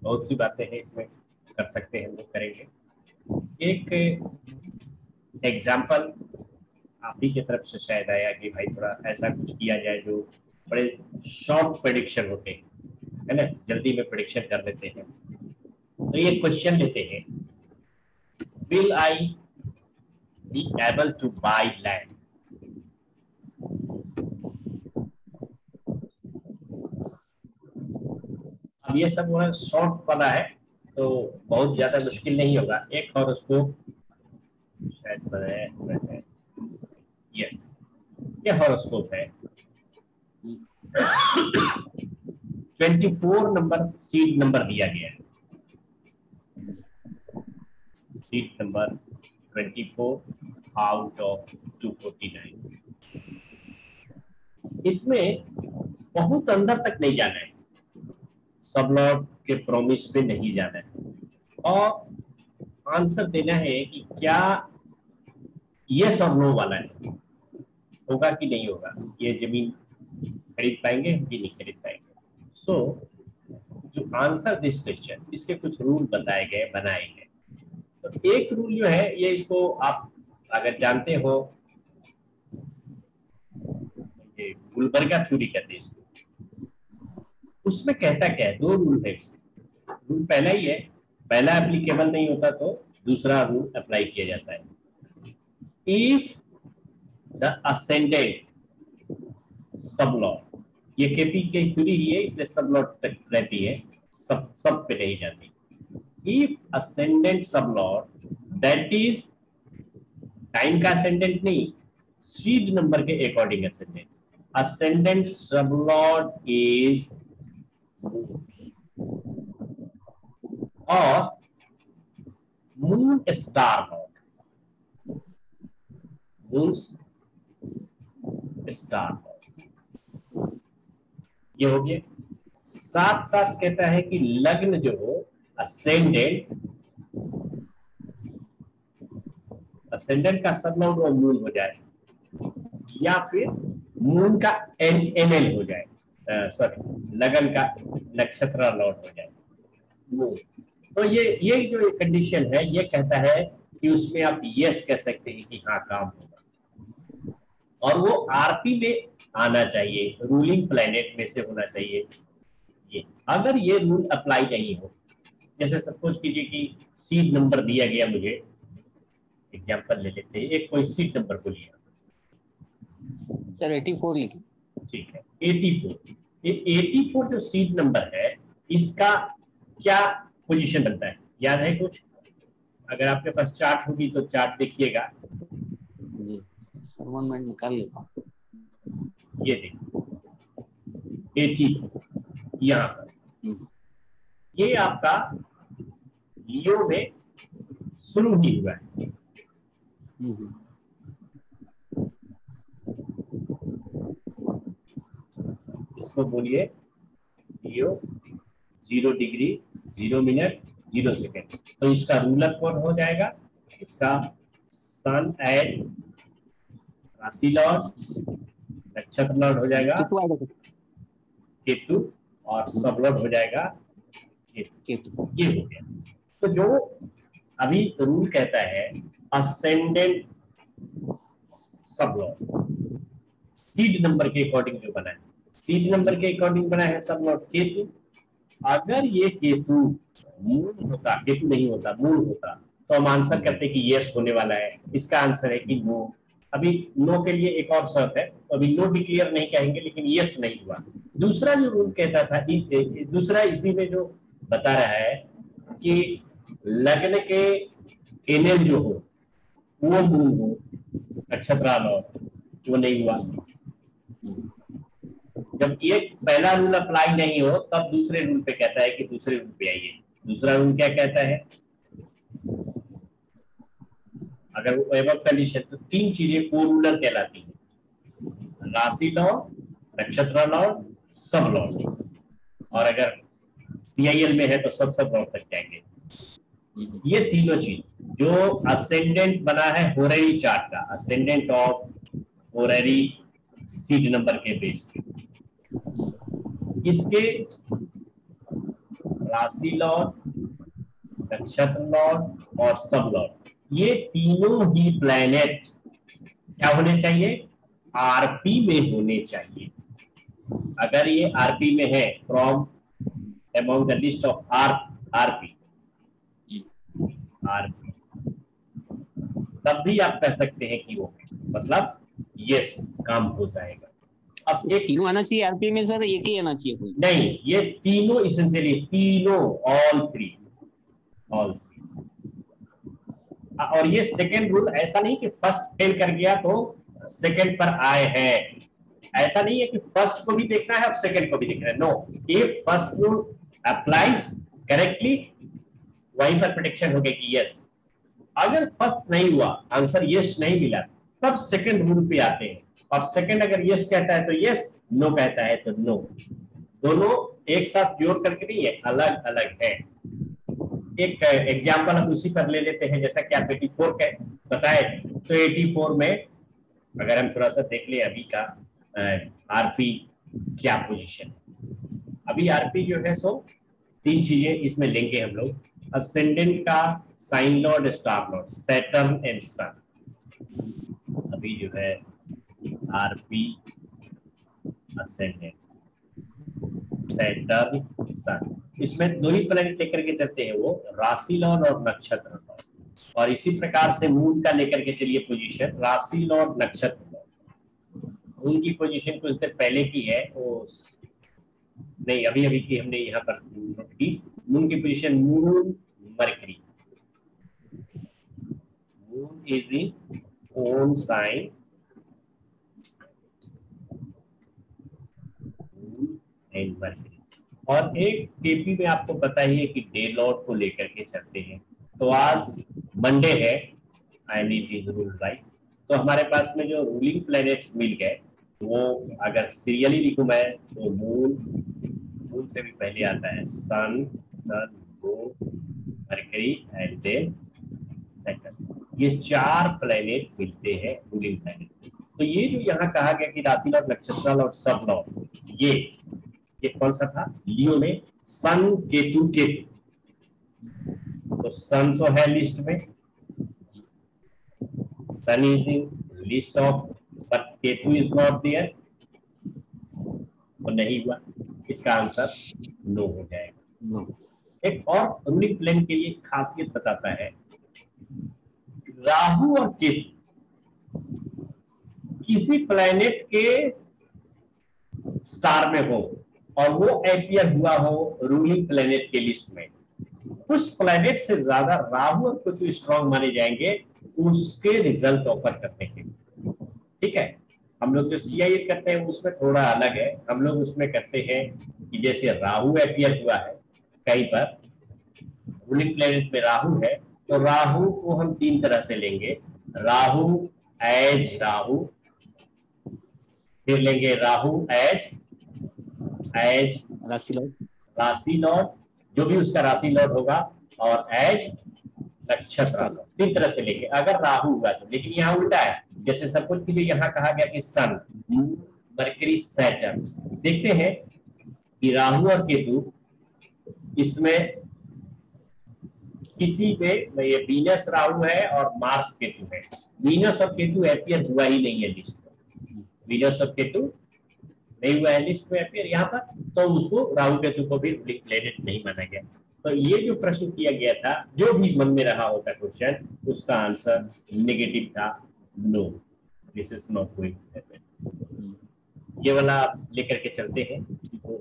बहुत सी बातें हैं इसमें, कर सकते हैं, हम लोग करेंगे। एक एग्जाम्पल आप ही की तरफ से शायद आया कि भाई थोड़ा ऐसा कुछ किया जाए जो बड़े शॉर्ट प्रेडिक्शन होते हैं, है ना, जल्दी में प्रेडिक्शन कर लेते हैं। तो ये क्वेश्चन लेते हैं, will I be able to buy land? अब ये सब वो शॉर्ट वाला है तो बहुत ज्यादा मुश्किल नहीं होगा। एक और उसको शायद बनाया, यस, ये हॉरोस्कोप है। 24 नंबर सीट नंबर दिया गया है, सीट नंबर 24 आउट ऑफ 249। इसमें बहुत अंदर तक नहीं जाना है, सब लॉट के प्रोमिस पे नहीं जाना है, और आंसर देना है कि क्या यस और नो वाला है, होगा कि नहीं होगा, ये जमीन खरीद पाएंगे कि नहीं खरीद पाएंगे। सो जो आंसर दिस क्वेश्चन, इसके कुछ रूल बताए गए, बनाए गए। तो एक रूल जो है ये, इसको आप अगर जानते हो, ये गुलबर्गा थ्योरी कहते हैं इसको। उसमें कहता क्या है, दो रूल है इसमें। रूल पहला ही है, पहला एप्लीकेबल नहीं होता तो दूसरा रूल अप्लाई किया जाता है। इफ द असेंडेंट सबलॉट, ये केपी की थ्योरी ही है इसलिए सबलॉट तक रहती है, सब पे नहीं जाती। If ascendant sublord, that is time का असेंडेंट नहीं, सीड नंबर के according ascendant. Ascendant sublord is और moon star lord, moon star lord, ये हो गया। साथ साथ कहता है कि लग्न जो हो, असेंडेंट, असेंडेंट का सब लॉर्ड वो मून हो जाए, या फिर मून का एनएल हो जाए, सॉरी लगन का नक्षत्र लॉर्ड हो जाए मून। तो ये जो कंडीशन है, ये कहता है कि उसमें आप यस कह सकते हैं कि हाँ काम होगा, और वो आरपी में आना चाहिए, रूलिंग प्लैनेट में से होना चाहिए। ये अगर ये रूल अप्लाई नहीं हो, जैसे सपोज कीजिए कि सीट नंबर दिया गया, मुझे एग्जांपल ले लेते हैं, एक कोई सीट नंबर को लिया सर 84 लिखिए। ठीक है, 84। ये 84 जो सीट नंबर है, इसका क्या पोजीशन बनता है, याद है कुछ? अगर आपके पास चार्ट होगी तो चार्ट देखिएगा। जी सर 1 मिनट निकाल लेता हूँ। ये देखिए 84 यहाँ पर, ये आपका लियो में शुरू ही हुआ है। इसको बोलिए लियो 0 डिग्री 0 मिनट 0 सेकेंड। तो इसका रूलर कौन हो जाएगा? इसका सन एट राशि लॉर्ड, नक्षत्र लॉर्ड हो जाएगा केतु, और सब लॉर्ड हो जाएगा केतु। ये हो गया। तो जो अभी रूल कहता है ascendant sub lord, seed number के अकॉर्डिंग जो बना है, सीड नंबर के अकॉर्डिंग बना है सब लॉर्ड केतु। अगर ये केतु मून होता, केतु नहीं होता, मून होता, तो हम आंसर करते कि यस होने वाला है। इसका आंसर है कि नो। अभी नो के लिए एक और शर्त है, तो अभी नो डिक्लेयर नहीं कहेंगे, लेकिन यस नहीं हुआ। दूसरा जो रूल कहता था, दूसरा इसी में जो बता रहा है कि लग्न के एनएल जो हो वो मून हो, नक्षत्र लो, जो नहीं हुआ। जब एक पहला रूल अप्लाई नहीं हो, तब दूसरे रूल पे कहता है कि दूसरे रूल पे आइए। दूसरा रूल क्या कहता है? अगर वो एबव कंडीशन, तो तीन चीजें को रूलर कहलाती हैं, राशि लॉ, नक्षत्र लॉ, सब लॉ। और अगर सीआईएल में है तो सब लॉ तक जाएंगे। ये तीनों चीज जो असेंडेंट बना है होरेरी चार्ट का, ascendant of horary seed number के बेस पे, इसके राशि लॉर्ड, नक्षत्र लॉर्ड और सब लॉर्ड, ये तीनों ही प्लैनेट क्या होने चाहिए, आरपी में होने चाहिए। अगर ये आरपी में है, from among the list of RP, RP, तब भी आप कह सकते हैं कि वो मतलब यस काम हो जाएगा। अब एक तीनों आना चाहिए आरपी में सर, एक ही आना चाहिए कोई? नहीं, ये तीनों इसेंशियली, तीनों, ऑल थ्री, ऑल। और ये सेकेंड रूल ऐसा नहीं कि फर्स्ट फेल कर गया तो सेकेंड पर आए हैं, ऐसा नहीं है कि फर्स्ट को भी देखना है और सेकेंड को भी देखना है। No, if first rule applies correctly, वहीं पर प्रेडिक्शन हो गई कि यस। अगर फर्स्ट नहीं हुआ, आंसर यस नहीं मिला, तब सेकेंड रूल पे आते हैं, और सेकेंड अगर यस कहता है तो यस, नो कहता है तो नो। दोनों एक साथ जोड़ करके नहीं है, अलग अलग है। एक एग्जाम्पल हम उसी पर ले लेते हैं, जैसा कि आप 84 के बताए, तो 84 में अगर हम थोड़ा सा देख ले अभी का आरपी क्या पोजीशन है। अभी आरपी जो है सो तीन चीजें इसमें लेंगे हम लोग। असेंडेंट का sign lord, star lord, Saturn and sun. अभी जो है आरपी असेंडेंट, सैटर्न, सन, इसमें दो ही प्लैनेट लेकर के चलते हैं, वो राशि लॉर्ड और नक्षत्र लॉर्ड। और इसी प्रकार से मून का लेकर के चलिए पोजीशन, राशि लॉर्ड, नक्षत्र लॉर्ड। मून की पोजीशन कुछ देर पहले की है, वो नहीं अभी अभी की हमने यहाँ पर नोट की। मून की position, moon Mercury, moon is in own sign and Mercury. और एक केपी में आपको पता ही है कि डे लॉर्ड को लेकर के चलते हैं। तो आज मंडे है, I need is rule right. तो हमारे पास में जो रूलिंग प्लैनेट्स मिल गए, वो अगर सीरियली लिखूं मैं तो मून, मून से भी पहले आता है sun, sun, moon, Mercury and then Saturn. ये चार प्लैनेट मिलते हैं रूलिंग प्लैनेट। तो ये जो यहाँ कहा गया कि राशि लॉर्ड, नक्षत्र लॉर्ड, सब लॉर्ड, ये कौन सा था, लियो में सन, केतु, केतु। तो सन तो है लिस्ट में, sun is in list of, but Ketu is not there, तो नहीं हुआ, इसका आंसर नो हो जाएगा। नो। एक और रूलिंग प्लेन के लिए खासियत बताता है, राहु और केतु किसी प्लैनेट के स्टार में हो और वो अपीयर हुआ हो रूलिंग प्लैनेट के लिस्ट में, उस प्लैनेट से ज्यादा राहु और केतु स्ट्रांग माने जाएंगे उसके रिजल्ट ऑफर करने के। ठीक है, हम लोग जो सीआईए करते हैं उसमें थोड़ा अलग है। हम लोग उसमें करते हैं कि जैसे राहु अपीयर हुआ है कहीं पर, रूलिंग प्लैनेट में राहु है, तो राहु को हम तीन तरह से लेंगे। राहु एज राहु, फिर लेंगे राहु एज राशि लॉर्ड, राशि लॉर्ड, जो भी उसका राशि लॉर्ड होगा, और एज नक्षत्र लॉर्ड, तीन तरह से लेंगे अगर राहु हुआ तो। लेकिन यहाँ उल्टा है, जैसे सब कुछ के लिए यहाँ कहा गया कि सन, मरकरी, सैटर्न। देखते हैं कि राहु और केतु इसमें किसी में, ये वीनस राहु है और मार्स केतु है। वीनस और केतु अपीयर हुआ ही नहीं है लिस्ट में, वीनस और केतु नहीं हुआ है लिस्ट में अपीयर यहाँ पर, तो उसको राहु केतु को भी रूलिंग प्लैनेट नहीं माना गया। तो ये जो प्रश्न किया गया था, जो भी मन में रहा होता क्वेश्चन, उसका आंसर नेगेटिव था, no, this is not going to happen. ये वाला आप लेकर के चलते हैं इसी को।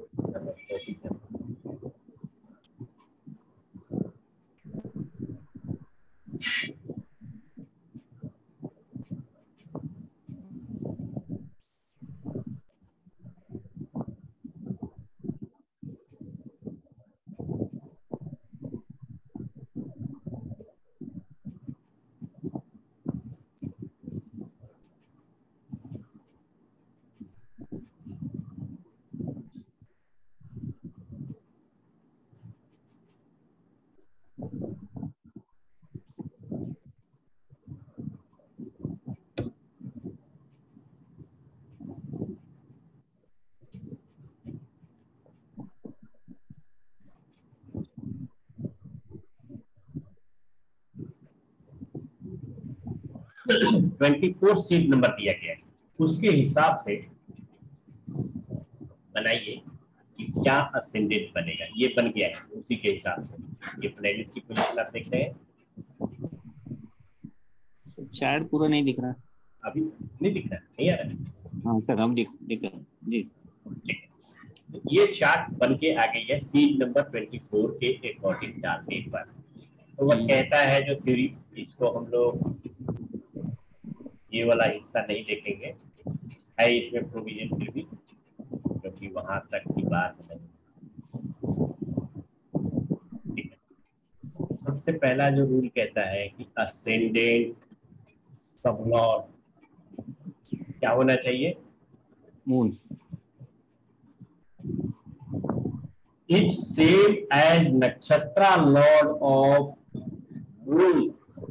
24 सीट नंबर दिया गया है, उसके हिसाब से बनाइए कि क्या असेंडेंट बनेगा। ये बन गया है, उसी के हिसाब से ये प्लेनेट की पोजीशन आप देख रहे हैं। चार्ट पूरा नहीं दिख रहा। अभी नहीं दिख रहा, नहीं आ रहा है? हाँ सर, हम दिख रहा जी। ठीक है, तो ये चार्ट बन के आ गई है सीट नंबर 24 के अकॉर्डिंग डालने पर। तो वह कहता है जो थ्योरी, इसको हम लोग ये वाला हिस्सा नहीं देखेंगे, है इसमें प्रोविजन फिर भी, क्योंकि वहां तक की बात नहीं। ठीक है, सबसे पहला जो रूल कहता है कि असेंडेंट सबलॉट क्या होना चाहिए? मून इज सेम एज नक्षत्रा लॉर्ड ऑफ मून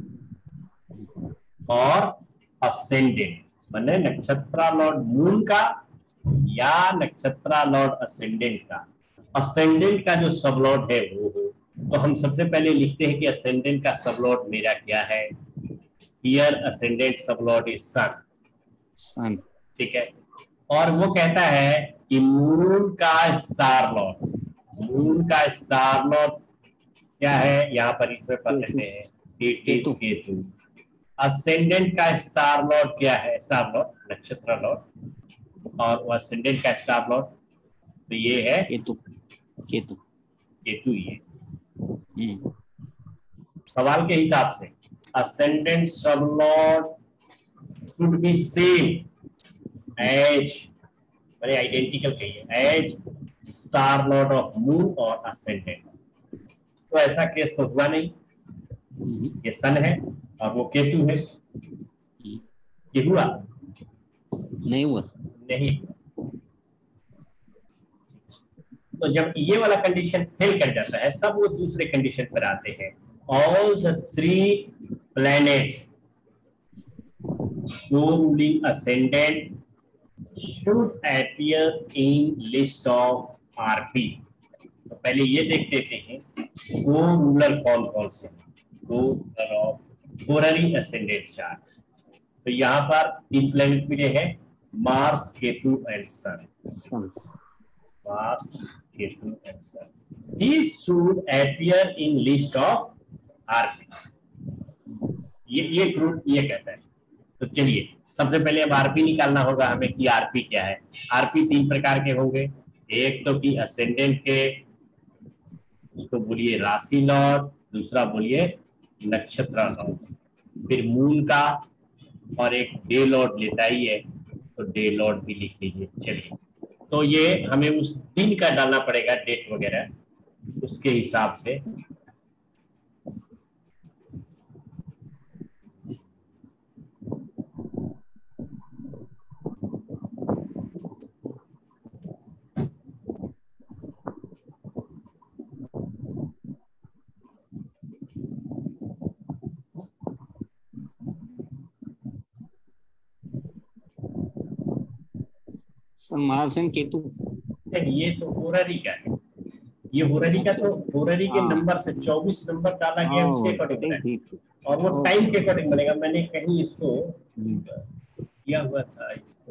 और असेंडेंट, माने नक्षत्रा लॉर्ड मून का या नक्षत्रा लॉर्ड असेंडेंट का। असेंडेंट का जो सबलॉर्ड है वो हो, तो हम सबसे पहले लिखते हैं कि असेंडेंट का सबलॉर्ड मेरा क्या है। Here ascendant sublord is sun. Sun. ठीक है, और वो कहता है कि मून का स्टार लॉर्ड, मून का स्टार लॉर्ड क्या है, यहाँ पर इसमें पढ़ लेते हैं, इट इज केतु। असेंडेंट का स्टार लॉर्ड क्या है? स्टार लॉर्ड नक्षत्र लॉर्ड, और वो असेंडेंट का स्टार लॉर्ड तो ये है केतु। केतु। केतु। ये सवाल के हिसाब से ascendant sub lord should be same as, मैंने आइडेंटिकल कही है, as star lord of moon और असेंडेंट। तो ऐसा केस तो हुआ नहीं, ये सन है और वो केतु है। ये हुआ नहीं हुआ। नहीं। तो जब ये वाला कंडीशन फेल कर जाता है तब वो दूसरे कंडीशन पर आते हैं। All the 3 planets show ruling ascendant should appear in list of RP. तो पहले ये देख लेते हैं वो रूलर कौन कौन से हैं, वो ruler of horary ascendant chart. तो यहाँ पर 3 प्लैनेट मिले हैं, Mars, Ketu and sun. Mars, Ketu and Sun. These should appear in list of RP. ये ग्रुप ये कहता है। तो चलिए सबसे पहले अब आरपी निकालना होगा हमें कि आरपी क्या है। आरपी 3 प्रकार के होंगे, एक तो कि असेंडेंट के, उसको बोलिए राशि लॉर्ड, दूसरा बोलिए नक्षत्र लॉर्ड, फिर मून का, और एक डे लॉर्ड लेता ही है तो डे लॉर्ड भी लिख लीजिए। चलिए, तो ये हमें उस दिन का डालना पड़ेगा, डेट वगैरह उसके हिसाब से। Mars and Ketu. ये तो होररी का है, ये होररी का, तो होररी के नंबर से 24 नंबर डाला गया उसके अकॉर्डिंग बनेगा, और वो टाइम के अकॉर्डिंग बनेगा। मैंने कहीं इसको किया हुआ था, इसको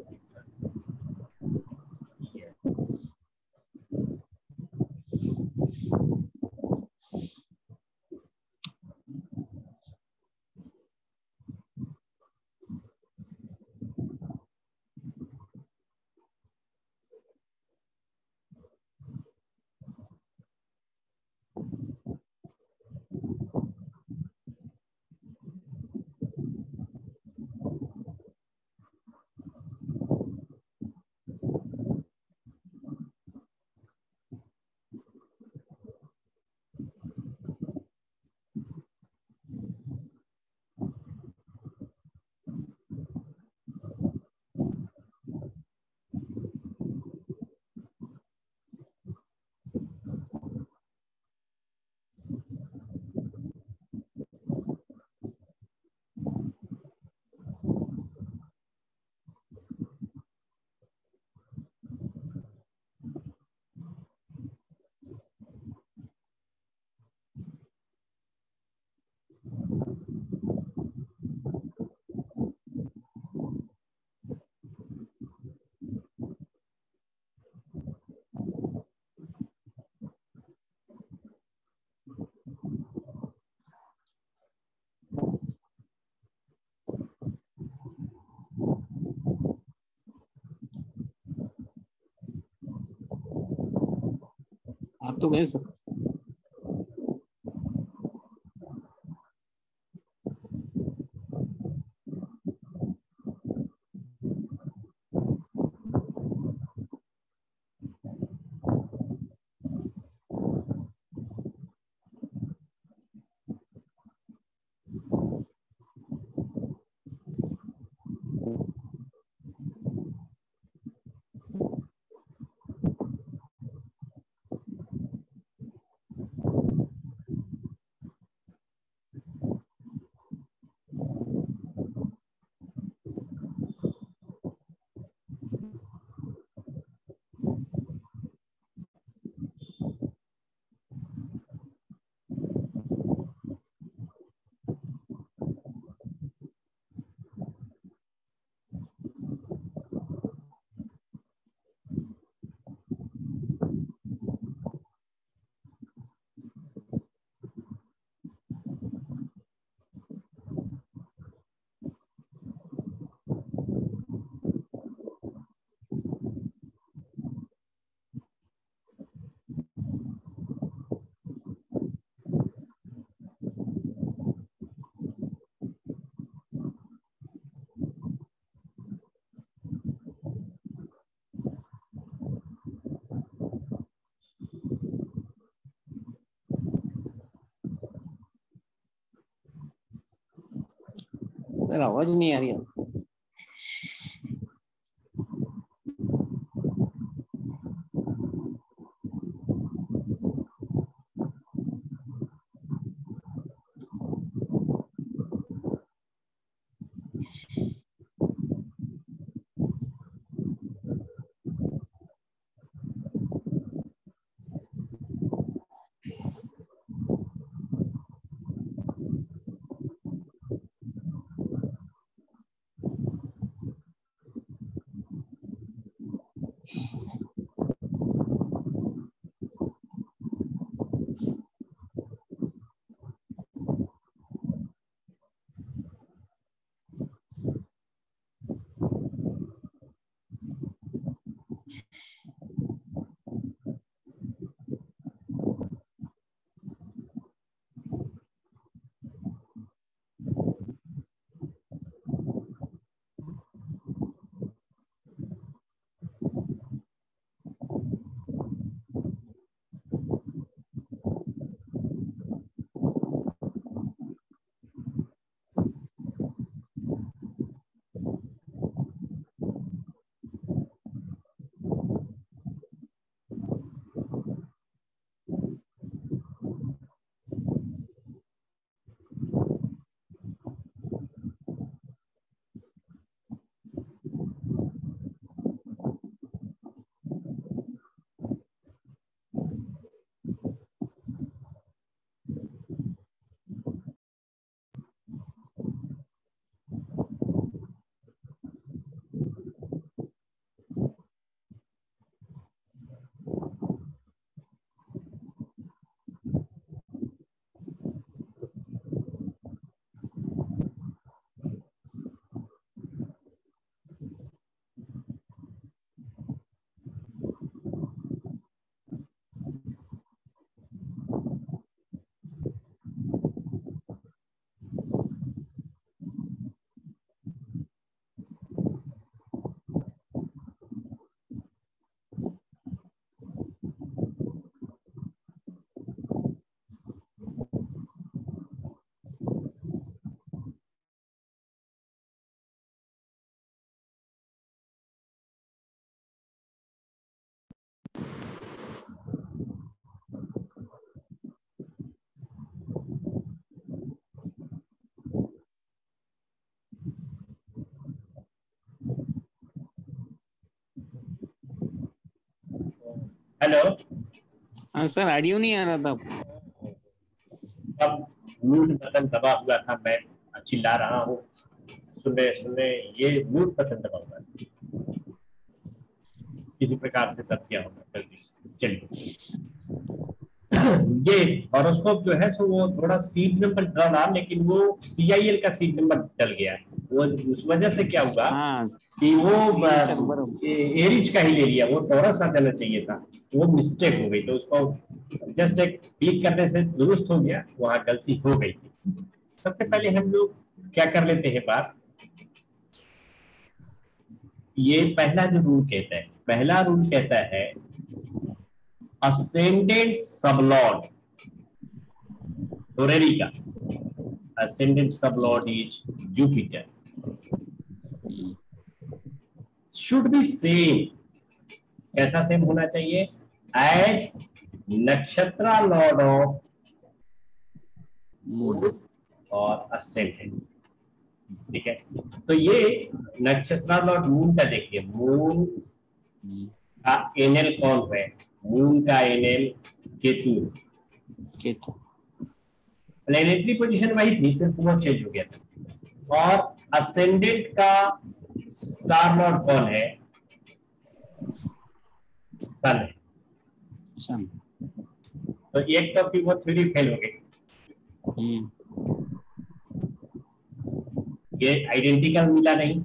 आप तो गए सर। सर आवाज नहीं आ रही है। हेलो। हाँ सर ऑडियो नहीं आ रहा था। अब म्यूट बटन दबा हुआ था, मैं चिल्ला रहा हूँ, सुनने सुनने ये म्यूट बटन दबा हुआ है, किसी प्रकार से तब किया होगा गलती से। चलिए ये हॉरोस्कोप जो है सो वो थोड़ा सीट नंबर डाला, लेकिन वो CIL का सीट नंबर डल गया, वो उस वजह से क्या हुआ। हाँ कि वो सर बराबर। एरिज का ही ले लिया, वो टॉरस आ जाना चाहिए था, वो मिस्टेक हो गई, तो उसको जस्ट एक क्लिक करने से दुरुस्त हो गया, वहां गलती हो गई थी। सबसे पहले हम लोग क्या कर लेते हैं बात, ये पहला जो रूल कहता है, पहला रूल कहता है असेंडेंट सबलॉर्ड टोरेरी का, ascendant sublord is Jupiter should be same, कैसा सेम होना चाहिए, एज नक्षत्रा लॉर्ड ऑफ मून और असेंडेंट। ठीक है, तो ये नक्षत्रा लॉर्ड मून का देखिए, मून का एनएल कौन है, मून का NL Ketu, Ketu planetary position वही थी, सिर्फ वो चेंज हो गया था। और असेंडेंट का स्टार लॉर्ड कौन है, सन है। सन। तो एक तो की वो थ्योरी फेल हो गई, ये आइडेंटिकल मिला नहीं,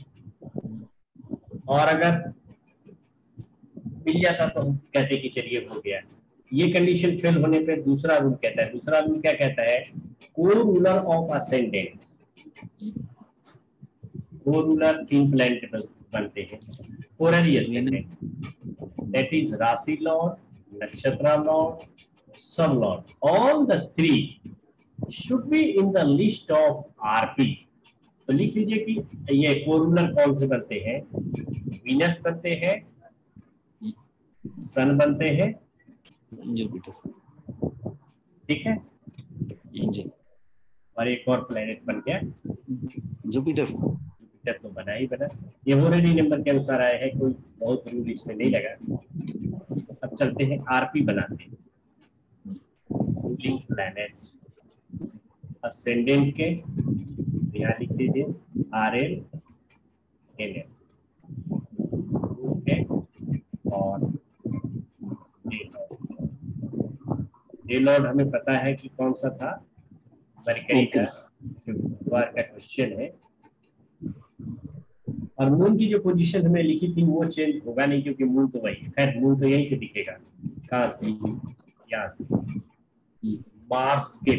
और अगर मिल जाता तो हम कहते कि चलिए हो गया। ये कंडीशन फेल होने पे दूसरा रूल कहता है, दूसरा रूल क्या कहता है, co ruler of ascendant, co ruler 3 planet बनते हैं, कोरली असेंडेंट, दैट इज राशि लॉर्ड, नक्षत्र lord, sub lord, all the 3 should be in the list of RP. तो लिख लीजिए कि ये को रूलर कौन से बनते हैं, वीनस बनते हैं, सन बनते हैं, जुपिटर। ठीक है, जी और एक और प्लेनेट बन गया जुपिटर। जुपिटर, तो बना ही बना। ये होरेडी नंबर के अनुसार आए हैं, कोई बहुत रूल इसमें नहीं लगा। अब चलते हैं आरपी बनाते हैं, रूलिंग प्लैनेट्स असेंडेंट के, यहाँ लिख दीजिए R L N L, okay, और जे लॉर्ड हमें पता है कि कौन सा था, मरकरी का, जो बुधवार का क्वेश्चन है। और मून की जो पोजीशन हमें लिखी थी वो चेंज होगा नहीं, क्योंकि मून तो वही है, खैर मून तो यहीं से दिखेगा, कहाँ से, यहाँ से, मार्स के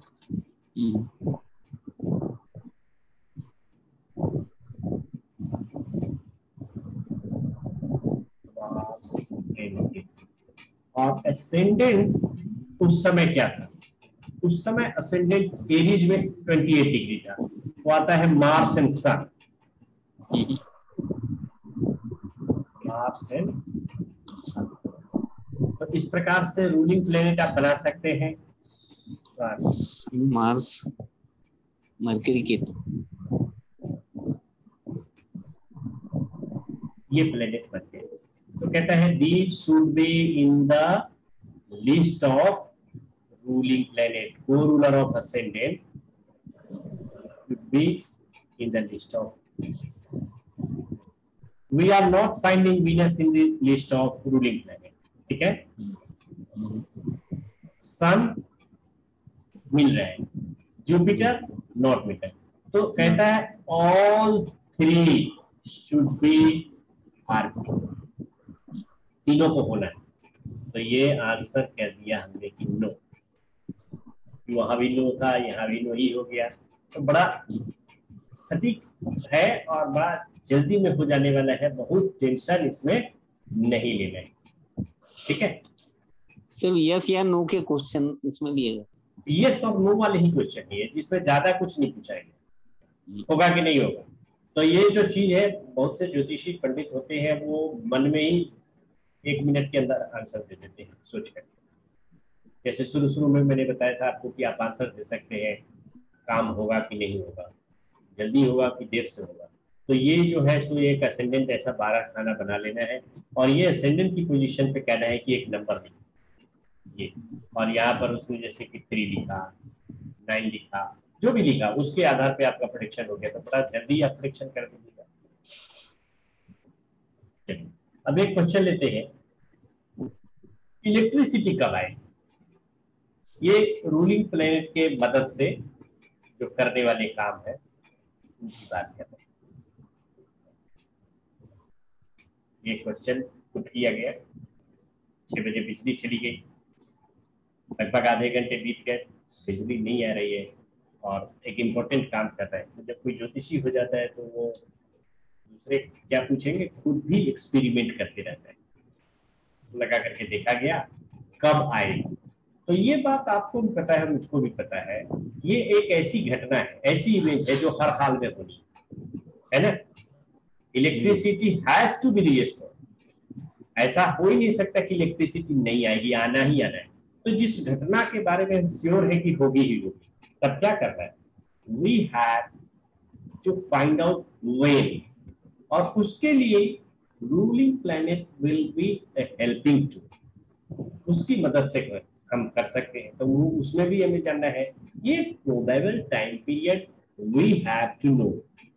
मार्स के। और असेंडेंट उस समय क्या था, उस समय असेंडेंट एरीज में 28 डिग्री था, वो आता है Mars and sun, Mars and, तो इस प्रकार से रूलिंग प्लेनेट आप बना सकते हैं, मार्स मरकरी केतु, ये प्लेनेट बन गए। तो कहता है these should be in the list of ruling planet, co ruler of ascendant should be in the list of, we are not finding Venus in the list of ruling planet, ठीक है, सन मिल रहे हैं, Jupiter not मिल रहे, तो कहता है all 3 should B RP, तीनों को होना है। तो ये आंसर कह दिया हमने कि नो, वहां भी नो था, यहाँ भी नो ही हो गया, तो बड़ा सटीक है और बड़ा जल्दी में हो जाने वाला है, बहुत टेंशन इसमें नहीं लेना है, ठीक है। सिर्फ यस या नो के क्वेश्चन इसमें लिए गए, यस और नो वाले ही क्वेश्चन है, जिसमें ज्यादा कुछ नहीं पूछाएंगे, होगा कि नहीं होगा। तो ये जो चीज है, बहुत से ज्योतिषी पंडित होते हैं वो मन में ही 1 मिनट के अंदर आंसर दे देते हैं सोच कर, जैसे शुरू में मैंने बताया था आपको कि आप आंसर दे सकते हैं, काम होगा कि नहीं होगा, जल्दी होगा कि देर से होगा। तो ये जो है सो एक असेंडेंट ऐसा 12 खाना बना लेना है, और ये असेंडेंट की पोजीशन पे कहना है कि एक नंबर लिखा ये, और यहाँ पर उसने जैसे कि 3 लिखा, 9 लिखा, जो भी लिखा उसके आधार पे आपका प्रेडिक्शन हो गया, तो बड़ा जल्दी आप प्रेडिक्शन कर दीजिएगा। अब एक क्वेश्चन लेते हैं, इलेक्ट्रिसिटी कब आए, ये रूलिंग प्लेनेट के मदद से जो करने वाले काम है उनकी बात कर रहे हैं। ये क्वेश्चन पुट किया गया, 6 बजे बिजली चली गई, लगभग आधे घंटे बीत गए, बिजली नहीं आ रही है और एक इम्पोर्टेंट काम कर रहा है। तो जब कोई ज्योतिषी हो जाता है तो वो दूसरे क्या पूछेंगे, खुद भी एक्सपेरिमेंट करते रहता है। लगा करके देखा गया कब आएगा। तो ये बात आपको भी पता है, मुझको भी पता है, ये एक ऐसी घटना है, ऐसी इवेंट है जो हर हाल में होनी है ना। Electricity has to be restored, ऐसा हो ही नहीं सकता कि इलेक्ट्रिसिटी नहीं आएगी, आना ही आना है। तो जिस घटना के बारे में श्योर है कि होगी ही होगी, तब क्या करना है, we have to find out when, और उसके लिए ruling planet will be helping to, उसकी मदद से हम कर सकते हैं। तो वो उसमें भी हमें जानना है ये probable time period, we have to know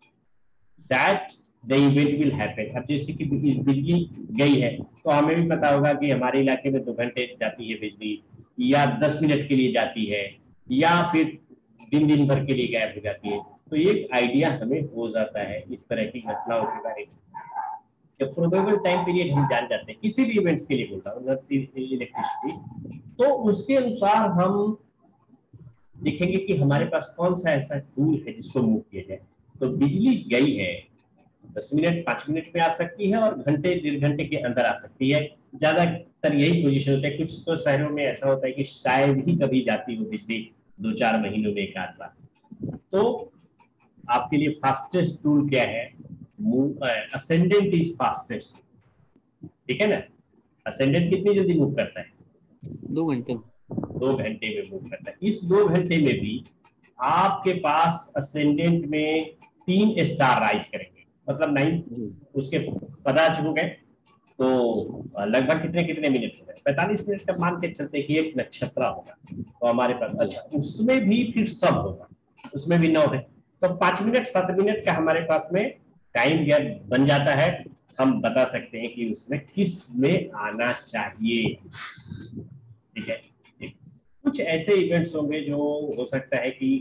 that the event will happen. अब जैसे कि बिजली गई है तो हमें भी पता होगा कि हमारे इलाके में 2 घंटे जाती है बिजली, या 10 मिनट के लिए जाती है, या फिर दिन भर के लिए गायब हो जाती है। तो एक आइडिया हमें हो जाता है इस तरह की घटनाओं के बारे में। जब प्रोबेबल टाइम पीरियड हम जान जाते हैं किसी भी इवेंट्स के लिए, बोल रहा हूँ इलेक्ट्रिसिटी, तो उसके अनुसार हम देखेंगे कि हमारे पास कौन सा ऐसा टूल है जिसको मूव किया जाए। तो बिजली गई है, 10 मिनट 5 मिनट में आ सकती है और घंटे 1.5 घंटे के अंदर आ सकती है। ज्यादातर यही पोजीशन होता है। कुछ तो शहरों में ऐसा होता है कि शायद ही कभी जाती हो बिजली 2-4 महीनों में एक आध बार। तो आपके लिए फास्टेस्ट टूल क्या है, असेंडेंट इज फास्टेस्ट, ठीक है ना। असेंडेंट कितनी जल्दी मूव करता है, 2 घंटे 2 घंटे में मूव करता है। इस 2 घंटे में भी आपके पास असेंडेंट में 3 स्टार राइज करेंगे, मतलब 9 उसके पदार्थ हो गए। तो लगभग कितने कितने मिनट हो गए, 45 मिनट का मान के चलते कि एक नक्षत्र होगा तो हमारे पास। अच्छा, उसमें भी फिर सब होगा, उसमें भी 9 है, तो 5 मिनट 7 मिनट का हमारे पास में टाइम गैप बन जाता है। हम बता सकते हैं कि उसमें किस में आना चाहिए, ठीक है। कुछ ऐसे इवेंट्स होंगे जो हो सकता है कि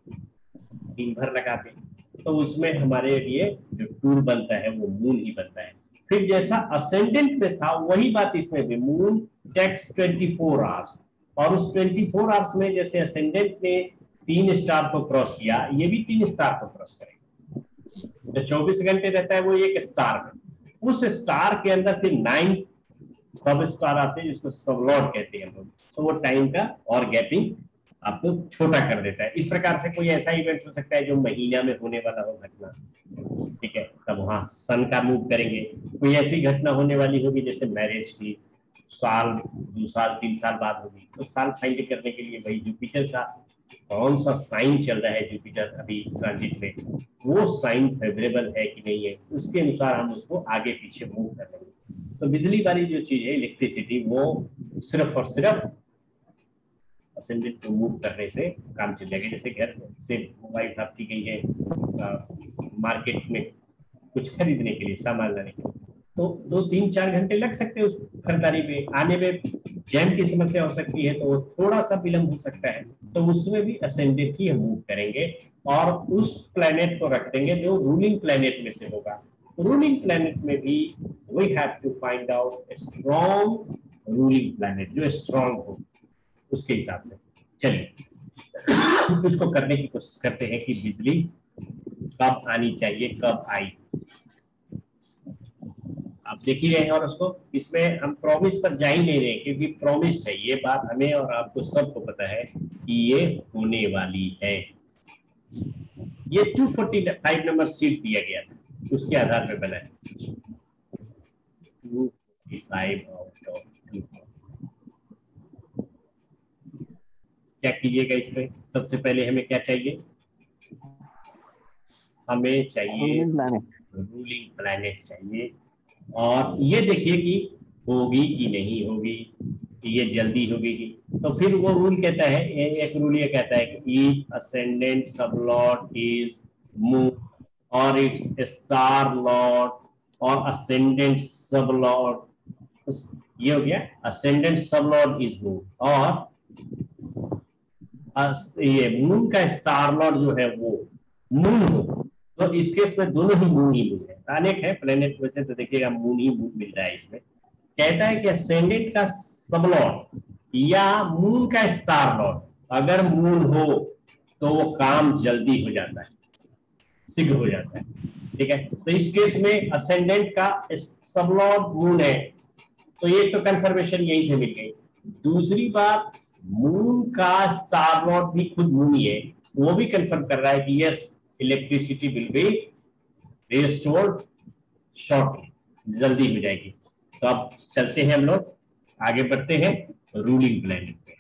दिन भर लगाते, तो उसमें हमारे लिए जो टूल बनता है वो मून ही बनता है। फिर जैसा असेंडेंट में था वही बात इसमें भी, मून टेक्स 24 आवर्स, और उस 24 आवर्स में जैसे असेंडेंट ने 3 स्टार को क्रॉस किया, ये भी 3 स्टार को क्रॉस करेगा। जो 24 घंटे रहता है वो एक स्टार में, उस स्टार के अंदर फिर 9 सब स्टार आते हैं जिसको सबलॉट कहते हैं लोग। तो वो टाइम का और गैपिंग आपको छोटा कर देता है। इस प्रकार से कोई ऐसा इवेंट हो सकता है जो महीना में होने वाला हो घटना, ठीक है, तब वहां सन का मूव करेंगे। कोई ऐसी घटना होने वाली होगी जैसे मैरिज की, साल 2 साल 3 साल बाद होगी, तो साल फाइंड करने के लिए भाई जुपिटर का कौन सा साइन चल रहा है, जुपिटर अभी ट्रांजिट में, वो साइन फेवरेबल है कि नहीं है, उसके अनुसार हम उसको आगे पीछे मूव कर लेंगे। तो बिजली वाली जो चीज है इलेक्ट्रिसिटी, वो सिर्फ और सिर्फ असेंडेंट को मूव करने से काम चल जाएगा। जैसे घर से वाइफ आपकी गई है मार्केट में कुछ खरीदने के लिए, सामान लाने के लिए, तो 2-3-4 घंटे लग सकते हैं उस खरीदारी पे, आने में जैम की समस्या हो सकती है तो थोड़ा सा विलंब हो सकता है। तो उसमें भी असेंडेंट ही हम मूव करेंगे और उस प्लेनेट को रख देंगे जो रूलिंग प्लेनेट में से होगा। रूलिंग प्लेनेट में भी we have to find out strong ruling planet, जो स्ट्रॉन्ग हो उसके हिसाब से। चलिए इसको करने की कोशिश करते हैं कि बिजली कब आनी चाहिए, कब आई। आप देख ही रहे हैं, और उसको इसमें हम प्रॉमिस पर जा ही नहीं रहे क्योंकि प्रॉमिस्ड है, ये बात हमें और आपको सबको पता है कि ये होने वाली है। ये 245 नंबर सीट दिया गया था, उसके आधार पर बना है 245 आउट ऑफ 2। क्या कीजिएगा इसमें, सबसे पहले हमें क्या चाहिए, हमें चाहिए रूलिंग प्लैनेट चाहिए। और ये देखिए कि होगी कि नहीं होगी, ये जल्दी होगी कि, तो फिर वो रूल कहता है, एक रूल ये कहता है कि each ascendant sublord is moon और इट्स स्टार लॉट और असेंडेंट सबलॉट, ये हो गया असेंडेंट सबलॉट इज मूव, और ये मून का स्टार लॉर्ड जो है वो मून हो तो इस केस में दोनों ही मून ही मून है, अनेक है प्लेनेट में से, तो देखिएगा मून ही मून मिल रहा है इसमें। कहता है कि असेंडेंट का सबलॉर्ड या मून का स्टार लॉर्ड अगर मून हो तो वो काम जल्दी हो जाता है, शीघ्र हो जाता है, ठीक है। तो इस केस में असेंडेंट का सबलॉर्ड मून है, तो ये तो कंफर्मेशन यहीं से मिल गई। दूसरी बात, मून का स्टार लॉर्ड भी खुद मून ही है, वो भी कंफर्म कर रहा है कि yes electricity will be restored shortly, जल्दी हो जाएगी। तो अब चलते हैं हम लोग आगे बढ़ते हैं रूलिंग प्लेनेट पे।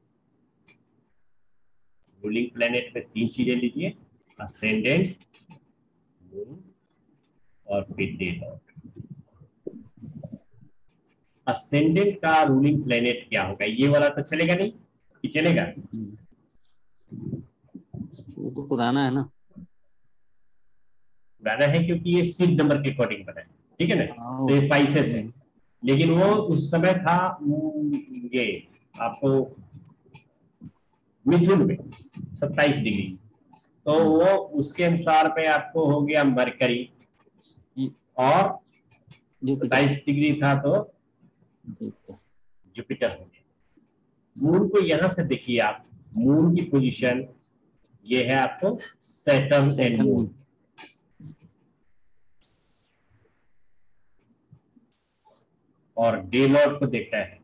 रूलिंग प्लेनेट में तीन चीजें लीजिए, असेंडेंट, मून और फिर डे लॉर्ड। असेंडेंट का रूलिंग प्लेनेट क्या होगा? ये वाला तो चलेगा नहीं कि चलेगा? वो तो पुराना है ना, पुराना है क्योंकि ये सीड नंबर के अकॉर्डिंग बना है, ठीक है ना। हाँ, तो ये पाइसेस है, लेकिन वो उस समय था ये आपको मिथुन में 27 डिग्री, तो वो उसके अनुसार पे आपको हो गया मरकरी, और 27 डिग्री था तो जुपिटर हो गया। मून को यहां से देखिए आप, मून की पोजीशन ये है आपको सैटर्न एंड मून, और डे लॉर्ड को देखता है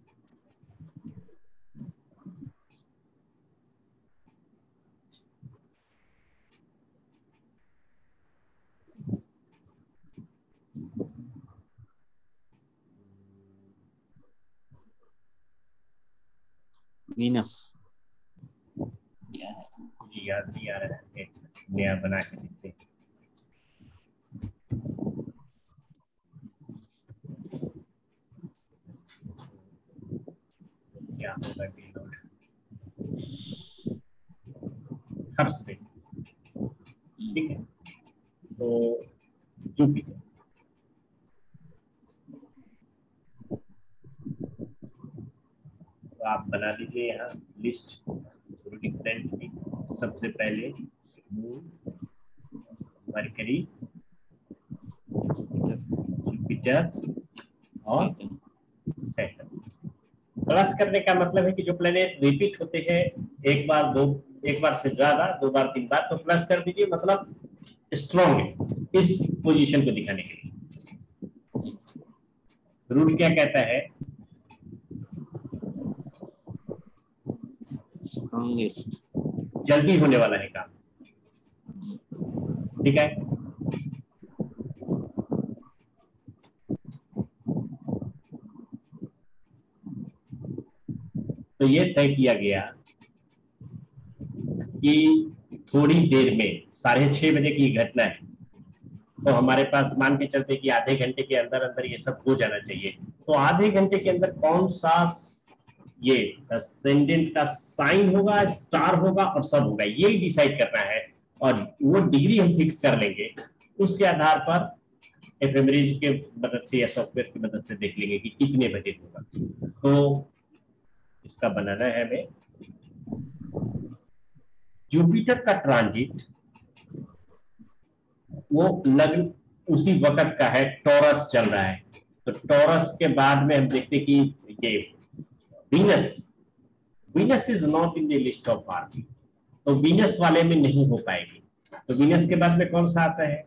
वीनस। मुझे याद नहीं आ रहा है, एक नया बना के देखते हैं। क्या होगा डे लॉर्ड? थर्सडे, ठीक है। तो जुपिटर, तो आप बना लीजिए यहाँ लिस्ट रूलिंग प्लेनेट की। सबसे पहले मून, मरकरी, जुपिटर और सैटर्न। प्लस करने का मतलब है कि जो प्लेनेट रिपीट होते हैं एक बार, दो, एक बार से ज्यादा, दो बार, तीन बार, तो प्लस कर दीजिए, मतलब स्ट्रॉन्ग है इस पोजीशन को दिखाने के लिए। रूल क्या कहता है? स्ट्रॉन्गेस्ट, जल्दी होने वाला है काम, ठीक है। तो ये तय किया गया कि थोड़ी देर में 6:30 बजे की घटना है, तो हमारे पास मान के चलते कि आधे घंटे के अंदर अंदर ये सब हो जाना चाहिए। तो आधे घंटे के अंदर कौन सा ये असेंडेंट का साइन होगा, स्टार होगा और सब होगा, ये डिसाइड करना है, और वो डिग्री हम फिक्स कर लेंगे। उसके आधार पर एफएमरीज के मदद से या सॉफ्टवेयर की मदद से देख लेंगे कि कितने बजे होगा। तो इसका बनाना है हमें, जुपिटर का ट्रांजिट वो लग्न उसी वक्त का है, टॉरस चल रहा है। तो टॉरस के बाद में हम देखते कि ये Venus, Venus is not in the list of army, तो वीनस वाले में नहीं हो पाएगी। तो वीनस के बाद में कौन सा आता है?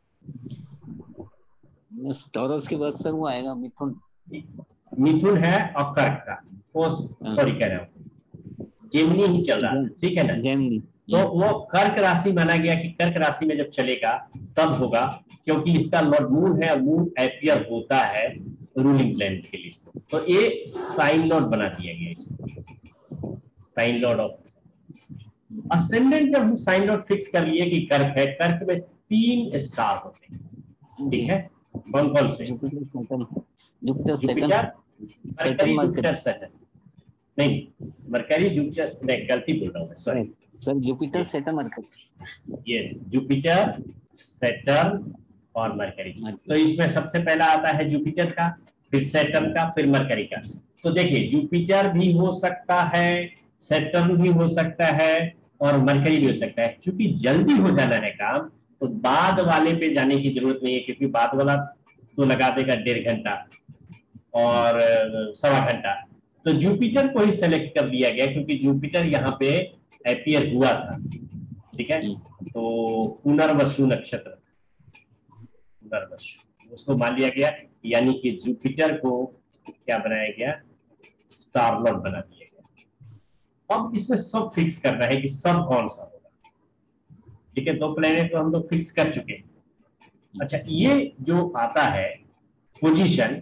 टॉरस के बाद सर वो आएगा मिथुन। मिथुन है और कर्क का, वो सॉरी कह रहा हूँ, जेमिनी ही चल रहा है, ठीक है ना। जेमिनी, तो वो कर्क राशि माना गया कि कर्क राशि में जब चलेगा तब होगा, क्योंकि इसका लॉर्ड मून है और मून एपियर होता है रूलिंग प्लेनेट के लिए। तो ये साइन लॉर्ड बना दिया गया इसको, साइन लॉर्ड ऑफ असेंडेंट। जब हम साइन लॉर्ड फिक्स कर लिए कि कर्क है, कर्क में 3 स्टार होते हैं, ठीक है। कौन कौन से? Jupiter, Saturn, Jupiter, Jupiter, Mercury, Jupiter, Saturn. नहीं, मरकरी, जुपिटर, नहीं गलती बोल रहा हूँ मैं, sorry sir, Jupiter, Saturn, Mercury. Yes, Jupiter, Saturn और मरकरी। तो इसमें सबसे पहला आता है जुपिटर का, फिर सैटर्न का, फिर मरकरी का। तो देखिए जुपिटर भी हो सकता है, सैटर्न भी हो सकता है और मरकरी भी हो सकता है। क्योंकि जल्दी हो जाना है काम, तो बाद वाले पे जाने की जरूरत नहीं है, क्योंकि बाद वाला तो लगा देगा 1.5 घंटा और 1.25 घंटा। तो जुपिटर को ही सेलेक्ट कर दिया गया, क्योंकि जुपिटर यहाँ पे अपीयर हुआ था। ठीक है, तो पुनर्वसु नक्षत्र, पुनर्वसु उसको मान लिया गया, यानी कि जुपिटर को क्या बनाया गया, स्टार लॉर्ड बना दिया गया। अब इसमें सब फिक्स करना है कि सब कौन सा होगा। ठीक है, 2 प्लेनेट तो हम लोग फिक्स कर चुके हैं। अच्छा, ये जो आता है पोजीशन,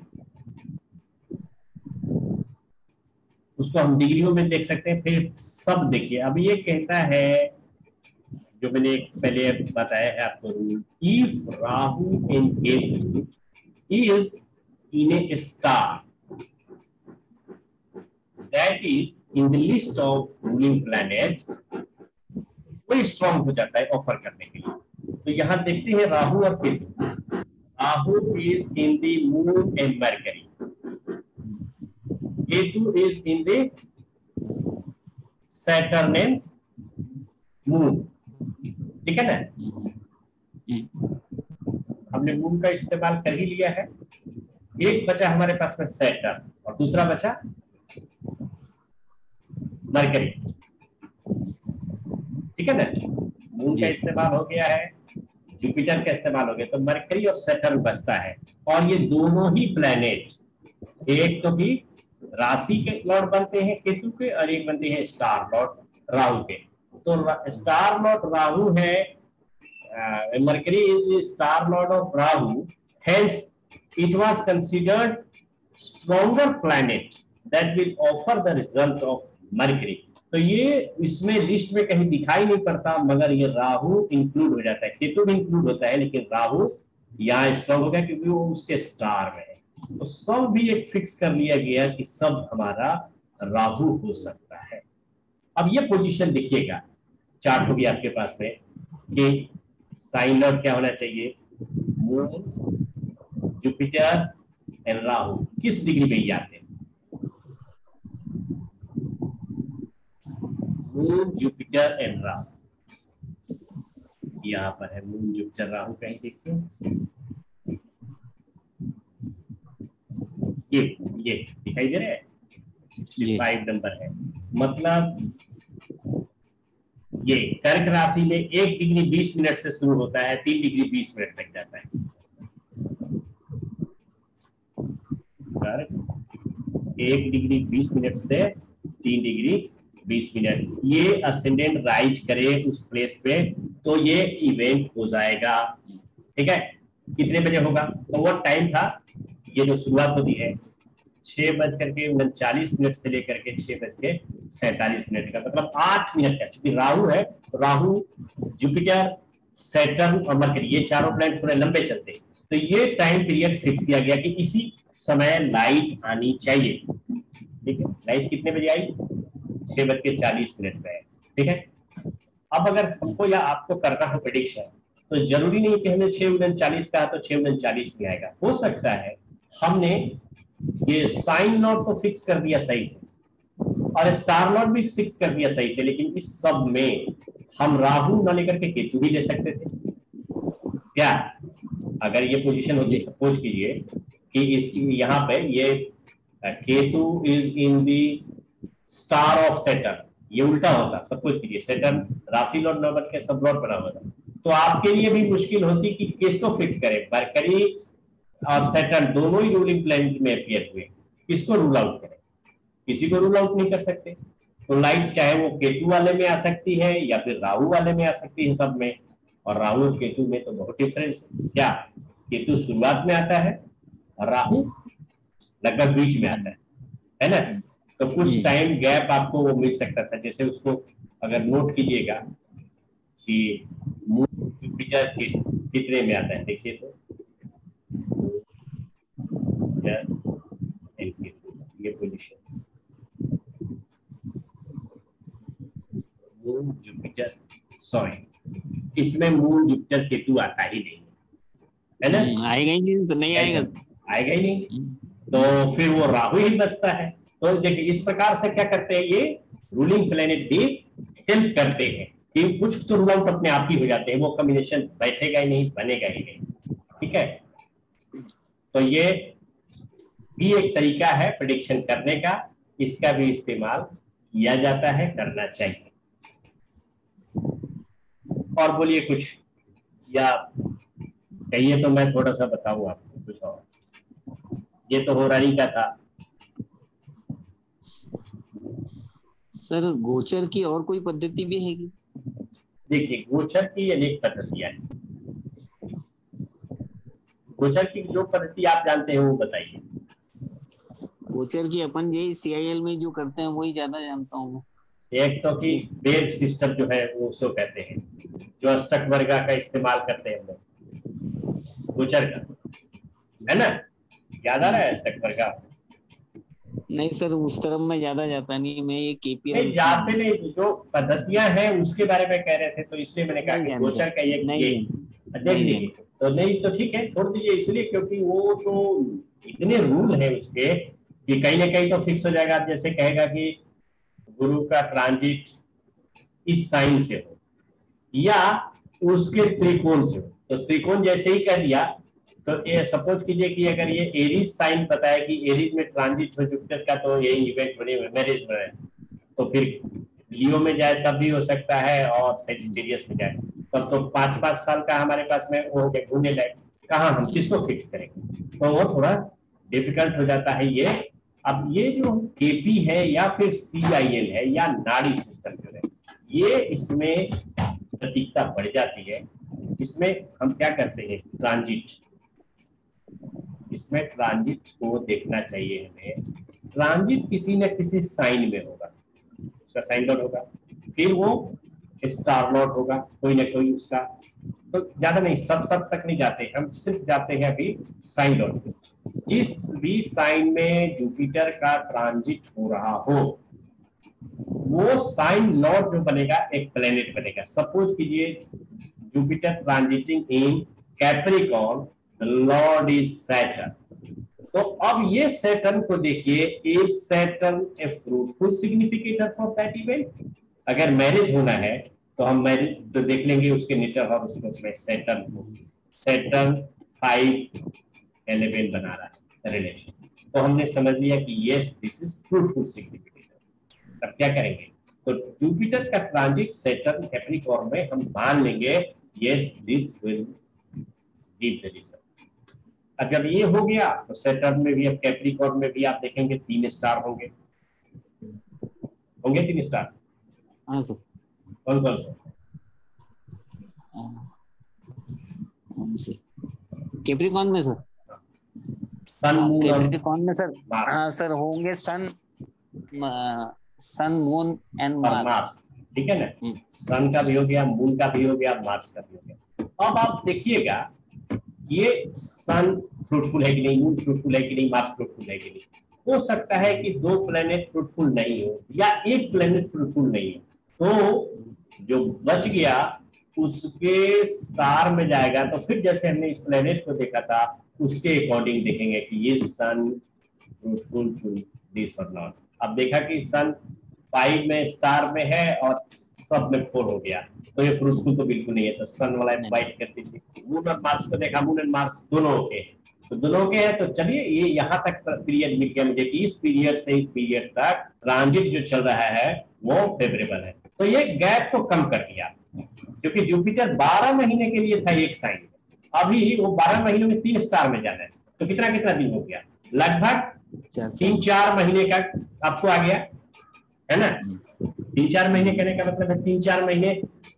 उसको हम डिग्रियों में देख सकते हैं। फिर सब देखिए, अब ये कहता है, जो मैंने पहले बताया है आपको rule, if Rahu and Ketu is in a star that is in the list of ruling planet, वो स्ट्रॉन्ग हो जाता है ऑफर करने के लिए। तो यहां देखते हैं राहु और Ketu. Rahu is in the moon and Mercury, Ketu is in the Saturn and moon. ठीक है ना, हमने मून का इस्तेमाल कर ही लिया है। एक बचा हमारे पास में सैटर्न और दूसरा बचा मरकरी। ठीक है ना, मून का इस्तेमाल हो गया है, जुपिटर का इस्तेमाल हो गया, तो मरकरी और सैटर्न बचता है। और ये दोनों ही प्लैनेट, एक तो भी राशि के लॉर्ड बनते हैं केतु के, और एक बनते हैं स्टार लॉर्ड राहु के। तो स्टार लॉर्ड राहु है, Mercury is star lord of Rahu, hence it was considered stronger planet that will offer the result of Mercury. तो ये इसमें लिस्ट में कहीं दिखाई नहीं पड़ता, मगर ये राहु इंक्लूड हो जाता है। केतु भी इंक्लूड होता है, लेकिन राहु यहाँ स्ट्रॉन्ग हो गया क्योंकि वो उसके स्टार में है। तो सब भी एक फिक्स कर लिया गया कि सब हमारा राहु हो सकता है। अब ये पोजीशन देखिएगा, चार्ट होगी आपके पास में कि साइन लॉर्ड क्या होना चाहिए, मून, जुपिटर एंड राहु किस डिग्री में आते हैं। मून, जुपिटर एंड राहु, यहाँ पर है मून, जुपिटर, राहु। कहीं देखिए, ये दिखाई दे रहे हैं, 65 नंबर है। मतलब ये कर्क राशि में 1 डिग्री 20 मिनट से शुरू होता है, 3 डिग्री 20 मिनट तक जाता है। कर्क 1 डिग्री 20 मिनट से 3 डिग्री 20 मिनट, ये असेंडेंट राइज करे उस प्लेस पे तो ये इवेंट हो जाएगा। ठीक है, कितने बजे होगा, तो वो टाइम था, ये जो शुरुआत होती है 6:39 से लेकर के 6:47 का, मतलब 8 मिनट का। क्योंकि राहु है, तो राहु, जुपिटर, सैटर्न और मरकरी, ये चारों प्लैनेट थोड़े लंबे चलते हैं। तो ये टाइम पीरियड फिक्स किया गया कि इसी समय लाइट आनी चाहिए। ठीक है, लाइट कितने बजे आई, 6:40 पे। ठीक है, अब अगर हमको या आपको करना हो प्रेडिक्शन, तो जरूरी नहीं कि हमने 6:39 कहा तो 6:39 में आएगा। हो सकता है हमने ये साइन लॉर्ड तो फिक्स कर दिया सही से और स्टार लॉर्ड भी फिक्स कर दिया सही से, लेकिन इस सब में हम राहु न लेकर के केतु भी ले सकते थे क्या। अगर ये पोजीशन होती, सपोज कीजिए कि इस यहाँ पे ये Ketu is in the star of Saturn, ये उल्टा होता। सपोज कीजिए सैटर्न राशि लॉर्ड न बन के सब लॉर्ड बना हुआ था, तो आपके लिए भी मुश्किल होती कि किसको फिक्स करें। मरकरी और सैटर्न दोनों ही रूलिंग प्लैनेट में अपीयर हुए, किसको रूल आउट करें, किसी को रूल आउट नहीं कर सकते। तो लाइट चाहे वो केतु वाले में आ सकती है या फिर राहु वाले में आ सकती है, सब में। और राहु और केतु में तो बहुत डिफरेंस है। क्या, केतु शुरुआत में आता है और राहु लगभग बीच में आता है ना। तो कुछ टाइम गैप आपको वो मिल सकता था। जैसे उसको अगर नोट कीजिएगा कि जुपिटर कितने में आता है, देखिए तो ये पोजीशन मून, जुपिटर, सॉरी इसमें मून, जुपिटर, केतु आता ही नहीं है ना। आएगा ही नहीं तो नहीं आएगा, आएगा ही नहीं, तो फिर वो राहु ही बचता है। तो देखिए इस प्रकार से क्या करते हैं, ये रूलिंग प्लैनेट भी हेल्प करते हैं। कि कुछ तो रूल आउट अपने आप ही हो जाते हैं, वो कॉम्बिनेशन बैठेगा ही नहीं, बनेगा ही नहीं। ठीक है, तो ये भी एक तरीका है प्रेडिक्शन करने का, इसका भी इस्तेमाल किया जाता है, करना चाहिए। और बोलिए कुछ, या कहिए तो मैं थोड़ा सा बताऊं आपको कुछ और। ये तो होरारी का था। सर गोचर की और कोई पद्धति भी है? देखिए, गोचर की अनेक पद्धतियां हैं। गोचर की जो पद्धति आप जानते हैं वो बताइए। गोचर की अपन यही CIL में जो करते हैं वही ज्यादा जानता हूँ मैं। एक तो कि बेर सिस्टम जो है वो उसको कहते हैं, जो अष्टक वर्गा का इस्तेमाल करते हैं हम लोग गोचर का, है ना? याद आ रहा है अष्टक वर्गा? नहीं सर, उस तरफ में ज्यादा जाता नहीं, मैं ये KPR नहीं जाते नहीं, जो पद्धतियां हैं उसके बारे में कह रहे थे, तो इसलिए मैंने कहा नहीं कि जानते, गोचर का ये नहीं देख जानते, नहीं लीजिए। जानते। तो नहीं तो ठीक है, छोड़ दीजिए, इसलिए क्योंकि वो तो इतने रूल है उसके कि कहीं ना कहीं तो फिक्स हो जाएगा। आप जैसे कहेगा कि गुरु का ट्रांजिट इस साइन से हो या उसके त्रिकोण से हो, तो त्रिकोण जैसे ही कर दिया, तो ये सपोज कीजिए कि अगर ये एरीज साइन पता है कि एरीज में ट्रांजिट हो जुपिटर का, तो यही इवेंट बने हुए मैरिज बने, तो फिर लियो में जाए तब भी हो सकता है और सेजिटेरियस में जाए तब, तो 5-5 साल का हमारे पास में वो हो गया घूमने लायक, कहाँ हम किसको फिक्स करेंगे, तो वो थोड़ा डिफिकल्ट हो जाता है ये। अब ये जो केपी है या फिर CIL है या नाड़ी सिस्टम जो है, ये इसमें सटीकता बढ़ जाती है। इसमें हम क्या करते हैं, ट्रांजिट, इसमें ट्रांजिट को देखना चाहिए हमें। ट्रांजिट किसी न किसी साइन में होगा, उसका साइन लॉर्ड होगा, फिर वो स्टार लॉर्ड होगा कोई ना कोई उसका, तो ज्यादा नहीं, सब तक नहीं जाते, हम सिर्फ जाते हैं अभी साइन लॉर्ड पे। जिस भी साइन में जुपिटर का ट्रांजिट हो रहा हो, वो साइन लॉर्ड जो बनेगा एक प्लेनेट बनेगा। सपोज कीजिए Jupiter transiting in Capricorn, the lord is Saturn. तो अब ये सैटर्न को देखिए, is Saturn a fruitful significator for that event? अगर मैरिज होना है तो हम मैरिज तो देख लेंगे उसके नेचर और उसको सैटर्न को, सैटर्न 5-11 बना रहा है रिलेशन, तो हमने समझ लिया कि yes this is fruitful significator. अब क्या करेंगे, तो जुपिटर का ट्रांजिट सैटर्न कैप्रिकॉर्न में हम मान लेंगे yes this will give the result. अब जब ये हो गया तो सैटर्न में भी, अब कैप्रिकॉर्न में भी आप देखेंगे 3 स्टार होंगे, होंगे 3 स्टार। हाँ सर। कौन कौन से? कैप्रिकॉर्न में सर, सन मून कैप्रिकॉर्न में सर, मार्स। हाँ सर होंगे sun, sun moon and Mars. ठीक है ना, सन का भी हो गया, मून का भी हो गया, मार्स का भी हो गया। अब आप देखिएगा ये सन फ्रूटफुल है कि नहीं, मून फ्रूटफुल है कि नहीं, मार्स फ्रूटफुल है कि नहीं। हो सकता है कि 2 प्लेनेट फ्रूटफुल नहीं हो या 1 प्लेनेट फ्रूटफुल नहीं हो, तो जो बच गया उसके स्टार में जाएगा। तो फिर जैसे हमने इस प्लेनेट को देखा था उसके अकॉर्डिंग देखेंगे कि ये सन फ्रूटफुल टू दिस और नॉट। अब देखा कि सन 5 में स्टार में है और सब में 4 हो गया, तो ये फ्रूटफुल तो बिल्कुल नहीं है, तो सन वाला इनवाइट कर दीजिए। मून और मार्स को देखा, मून एंड मार्स दोनों के, तो दोनों के हैं, तो चलिए ये यहाँ तक पीरियड मिल गया मुझे कि इस पीरियड से इस पीरियड तक ट्रांजिट जो चल रहा है वो फेवरेबल है। तो ये गैप को कम कर दिया, क्योंकि जुपिटर 12 महीने के लिए था एक साइन में, अभी वो 12 महीनों में 3 स्टार में जाना है, तो कितना कितना दिन हो गया, लगभग 3-4 महीने का आपको आ गया है ना। 3-4 महीने कहने का मतलब है 3-4 महीने,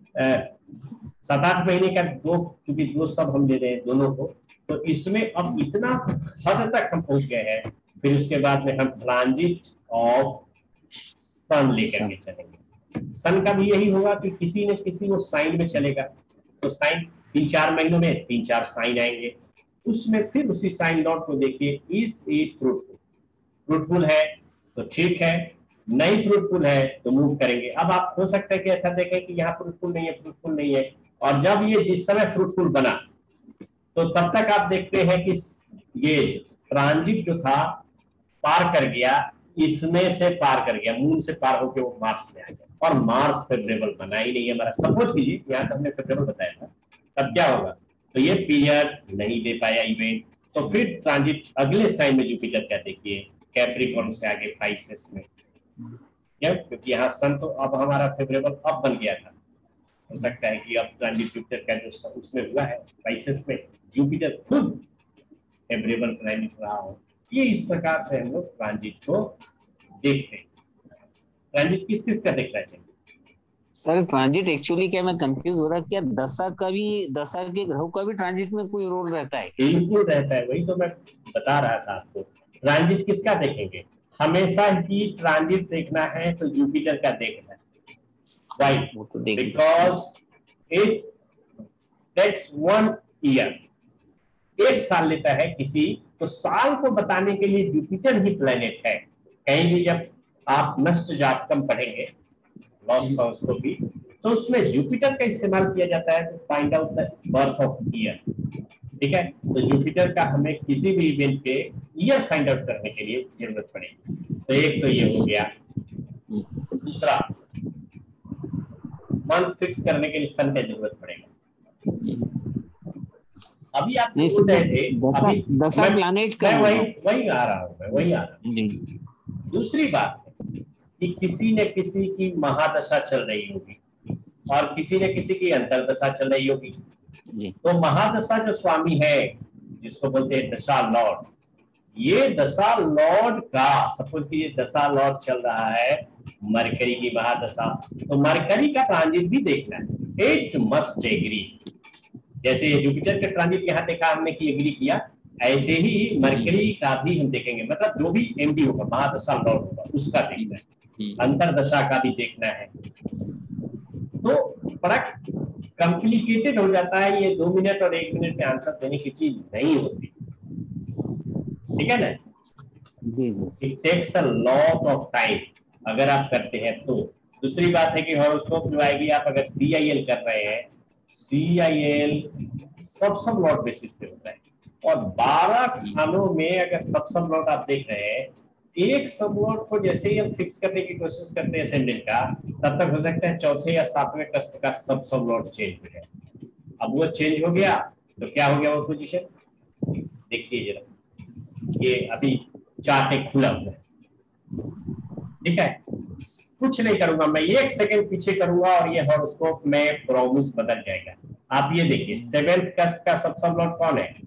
7-8 महीने का, दो क्योंकि 2 सब हम दे रहे हैं दोनों को, तो इसमें अब इतना हद तक हम पहुंच गए हैं। फिर उसके बाद में हम ट्रांजिट ऑफ सन लेकर के चलेंगे। सन का भी यही होगा कि किसी न किसी वो साइन में चलेगा, तो साइन 3-4 महीनों में 3-4 साइन आएंगे, उसमें फिर उसी साइन लॉर्ड को देखिए, इज इट फ्रूटफुल, फ्रूटफुल है तो ठीक है, नहीं फ्रूटफुल है तो मूव करेंगे। अब आप हो सकता है कि ऐसा देखें कि यहाँ फ्रूटफुल नहीं है, फ्रूटफुल नहीं है, और जब ये जिस समय फ्रूटफुल बना तो तब तक आप देखते हैं कि ये ट्रांजिट जो था पार कर गया इसमें से पार कर गया, मून से पार होकर वो मार्स में आ गया और मार्स फेवरेबल बना ही नहीं है हमारा। सपोज कीजिए यहाँ तक हमने फेवरेबल बताया था, तब क्या होगा, तो ये पीरियड नहीं दे पाया इवेंट, तो फिर ट्रांजिट अगले साइन में जुपिटर का देखिए, कैप्रिकॉर्न से आगे पाइसेस में, क्यों, क्योंकि यहाँ सन तो अब हमारा फेवरेबल अब बन गया था, हो सकता है कि अब ट्रांजिट जुपिटर का जो उसमें हुआ है पाइसेस में, जुपिटर खुद फेवरेबल प्लैनेट रहा हो। ये इस प्रकार से हम लोग ट्रांजिट को देखते हैं। ट्रांजिट किस किस का देखना चाहिए सर? ट्रांजिट एक्चुअली क्या, मैं कंफ्यूज हो रहा है, क्या दशा का भी, दशा के ग्रहों का भी ट्रांजिट में कोई रोल रहता है? बिल्कुल रहता है, वही तो मैं बता रहा था आपको। ट्रांजिट किसका देखेंगे, हमेशा ही ट्रांजिट देखना है तो जुपिटर का देखना है। वाई? वो तो देख बिकॉज इट टेक्स 1 ईयर, एक साल लेता है किसी, तो साल को बताने के लिए जुपिटर ही प्लेनेट है। कहीं भी जब आप नष्ट जातकम पढ़ेंगे, लॉस्ट हॉरोस्कोपी, तो उसमें जुपिटर का इस्तेमाल किया जाता है to find out the birth of year. ठीक है, तो जुपिटर का हमें किसी भी इवेंट के ईयर फाइंड आउट करने के लिए जरूरत पड़ेगी। तो एक तो ये हो गया, दूसरा मंथ फिक्स करने के लिए सन का जरूरत पड़ेगा। अभी आप नहीं बोल रहे थे, दशा, अभी दशा प्लैनेट का मैं वही आ रहा हूँ, मैं वही आ रहा हूँ। दूसरी बात है कि किसी न किसी की महादशा चल रही होगी और किसी न किसी की अंतरदशा चल रही होगी। तो महादशा जो स्वामी है, जिसको बोलते हैं दशा लॉर्ड, ये दशा लॉर्ड का, सपोज कि ये दशा लॉर्ड चल रहा है मरकरी की महादशा, तो मरकरी का ट्रांजिट भी देखना है। इट मस्ट एग्री, जैसे जुपिटर के ट्रांजिट यहाँ देखा हमने कि एग्री किया, ऐसे ही मरकरी का भी हम देखेंगे, मतलब जो भी एमडी होगा, महादशा लॉर्ड होगा, उसका देखना है, अंतरदशा का भी देखना है। तो बड़ा कॉम्प्लिकेटेड हो जाता है, ये 2 मिनट और 1 मिनट में आंसर देने की चीज नहीं होती, ठीक है ना। It takes a lot of time अगर आप करते हैं तो। दूसरी बात है कि हॉरोस्कोप जो आएगी, आप अगर CIL कर रहे हैं, CIL सब लॉट बेसिस पे होता है, और 12 खानों में अगर सब लॉट आप देख रहे हैं, एक सब लॉट को जैसे ही हम फिक्स करने की कोशिश करते हैं असेंडेंट का, तब तक हो सकता है चौथे या 7वें कष्ट का सब लॉट चेंज हो जाए। अब वो चेंज हो गया तो क्या हो गया वो पोजीशन, देखिए जरा, ये अभी चार्ट एक खुला हुआ है, ठीक है, कुछ नहीं करूंगा मैं, 1 सेकंड पीछे करूंगा और ये हॉरोस्कोप में प्रॉमिस बदल जाएगा। आप ये देखिए, 7th कष्ट का सब लॉट कौन है?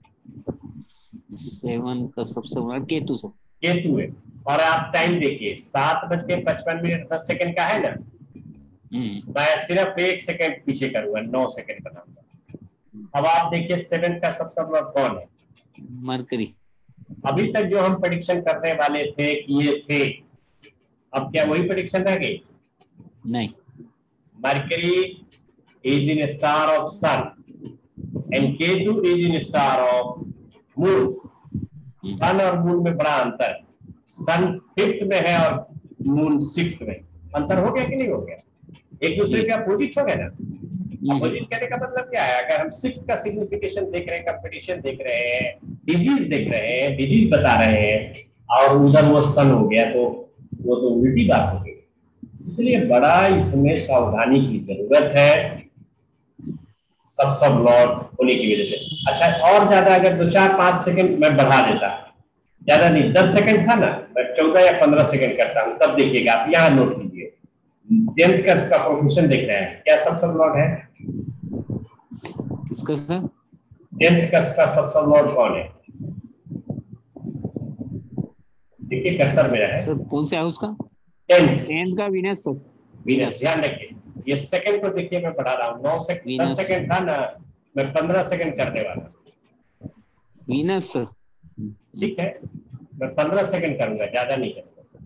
7 का सबसे बड़ा केतु सर। केतु है। और आप टाइम देखिए, 7:55 का है ना, मैं सिर्फ 1 सेकंड पीछे करूंगा, 9 सेकंड बनाऊंगा। अब आप देखिए 7th का सब लॉट कौन है? मरकरी। अभी तक जो हम प्रेडिक्शन करने वाले थे कि ये थे, अब क्या वही प्रेडिक्शन रह गई? नहीं। Mercury is in star of sun and Ketu is in star of moon. Sun और मून में बड़ा अंतर है, सन 5th में है और मून 6th में। अंतर हो गया कि नहीं हो गया? एक दूसरे के अपोजिट हो गए ना। अपोजिट कहने का मतलब क्या है, अगर हम 6th का सिग्निफिकेशन देख रहे हैं, कंपटीशन देख रहे हैं, डिजीज देख रहे हैं, डिजीज बता रहे हैं, और उधर वो सन हो गया, तो वो तो उल्टी बात हो गई। इसलिए बड़ा इसमें सावधानी की जरूरत है, सब लॉट होने की वजह से। अच्छा, और ज्यादा अगर 2-4-5 सेकंड मैं बढ़ा देता, ज्यादा नहीं, 10 सेकंड था ना, मैं 14 या 15 सेकंड करता हूँ, तब देखिएगा आप, यहाँ नोट कीजिए, 10th का प्रोफेशन देख रहे हैं, क्या सब लॉट है? किसका सर? 10th का सब लॉट कौन है? देखिए कर्सर मेरा है सर, कौन से हाउस का? 10th का वीनस सर। वीनस, ध्यान रखिए। ये सेकंड को देखिए, मैं बढ़ा रहा हूँ, 9 सेकंड, 10 सेकंड था ना, मैं 15 सेकंड करने वाला। Venus sir. ठीक है, मैं 15 सेकंड करूंगा, ज्यादा नहीं करूंगा।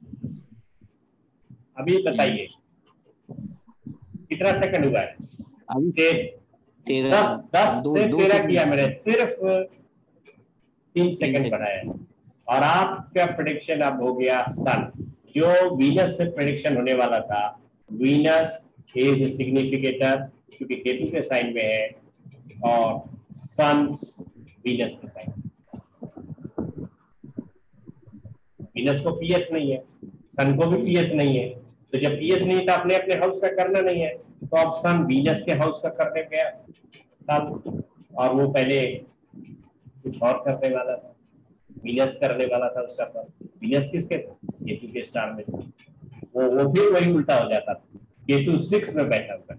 अभी बताइए कितना सेकंड हुआ है? अभी 10 से 13 किया मैंने, सिर्फ 3 सेकंड बढ़ाया, और आपका प्रेडिक्शन अब हो गया सन। जो वीनस से प्रेडिक्शन होने वाला था, वीनस इज सिग्निफिकेटर, क्योंकि केतु के साइन में है, और सन वीनस के साइन। वीनस को पीएस नहीं है, सन को भी पीएस नहीं है, तो जब पीएस नहीं था अपने अपने हाउस का करना नहीं है, तो अब सन वीनस के हाउस का करने गया तब, और वो पहले कुछ और करने वाला था, वीनस करने वाला था उसका पर, वीनस किसके था, केतु के स्टार में था, वो फिर वही उल्टा हो जाता था, केतु 6 में बैठा हुआ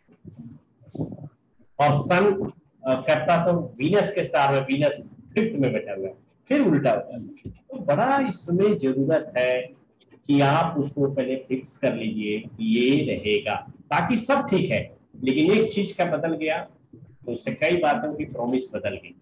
और सन करता तो वीनस के स्टार में, वीनस 5th में बैठा हुआ है, फिर उल्टा होता है। तो बड़ा इसमें जरूरत है कि आप उसको पहले फिक्स कर लीजिए कि ये रहेगा, ताकि सब ठीक है, लेकिन एक चीज का बदल गया तो उससे कई बातों की प्रॉमिस बदल गई,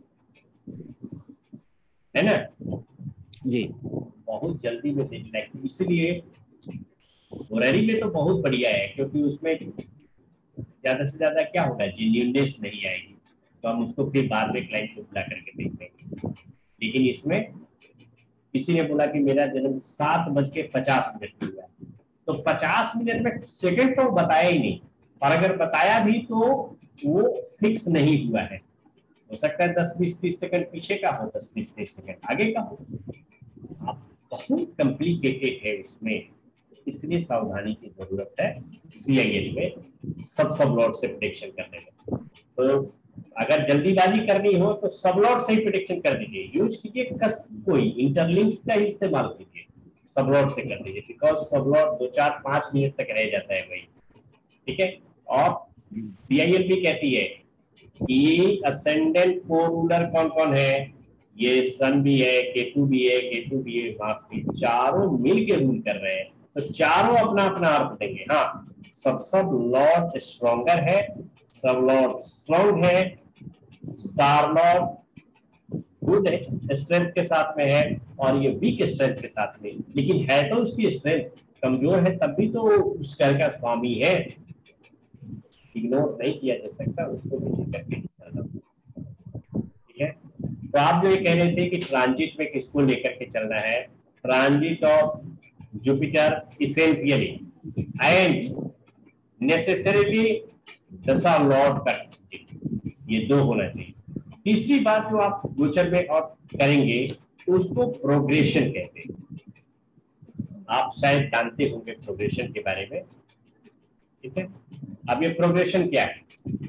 है ना जी। बहुत जल्दी में देखना है, इसलिए होरेरी में तो बहुत बढ़िया है, क्योंकि उसमें ज्यादा से ज्यादा क्या होगा, जेन्युइननेस नहीं आएगी, तो हम उसको फिर बाद में क्लाइंट को बुला करके देख लेंगे। लेकिन इसमें किसी ने बोला कि मेरा जन्म 7:50 पे हुआ है, तो 50 मिनट में सेकंड तो बताया ही नहीं, और अगर बताया भी तो वो फिक्स नहीं हुआ है, हो सकता है 10, 20, 30 सेकंड पीछे का हो, 10, 20, 30 सेकंड आगे का हो, आप बहुत कॉम्प्लिकेटेड है उसमें, इसलिए सावधानी की जरूरत है CIL में सब लॉट से प्रेडिक्शन करने में। तो अगर जल्दीबाजी करनी हो तो सब लॉट से ही प्रेडिक्शन कर दीजिए, यूज कीजिए कोई इंटरलिंक्स का ही इस्तेमाल कीजिए, सब लॉट से कर दीजिए, बिकॉज सब लॉट 2, 4, 5 मिनट तक रह जाता है वही, ठीक है। और CIL भी कहती है कि असेंडेंट को रूलर कौन कौन है, ये सन भी है, केतु भी है, केतु भी है, मार्स भी, चारों मिलके रूल कर रहे हैं, तो चारों अपना अपना अर्थ देंगे। हाँ, सब लॉर्ड स्ट्रॉन्गर है, सब लॉर्ड स्ट्रॉन्ग है, स्टार लॉर्ड गुड है, स्ट्रेंथ के साथ में है, और ये वीक स्ट्रेंथ के साथ में, लेकिन है तो उसकी स्ट्रेंथ कमजोर है, तब भी तो उस घर का स्वामी है, इग्नोर नहीं किया जा सकता, उसको भी करके चलना, ठीक है। तो आप जो ये कह रहे थे कि ट्रांजिट में किसको लेकर के चलना है, transit of Jupiter essentially and necessarily dasha lord का, ये 2 होना चाहिए। तीसरी बात जो आप गोचर में और करेंगे तो उसको प्रोग्रेशन कहते हैं, आप शायद जानते होंगे प्रोग्रेशन के बारे में, ठीक है। अब ये प्रोग्रेशन क्या है,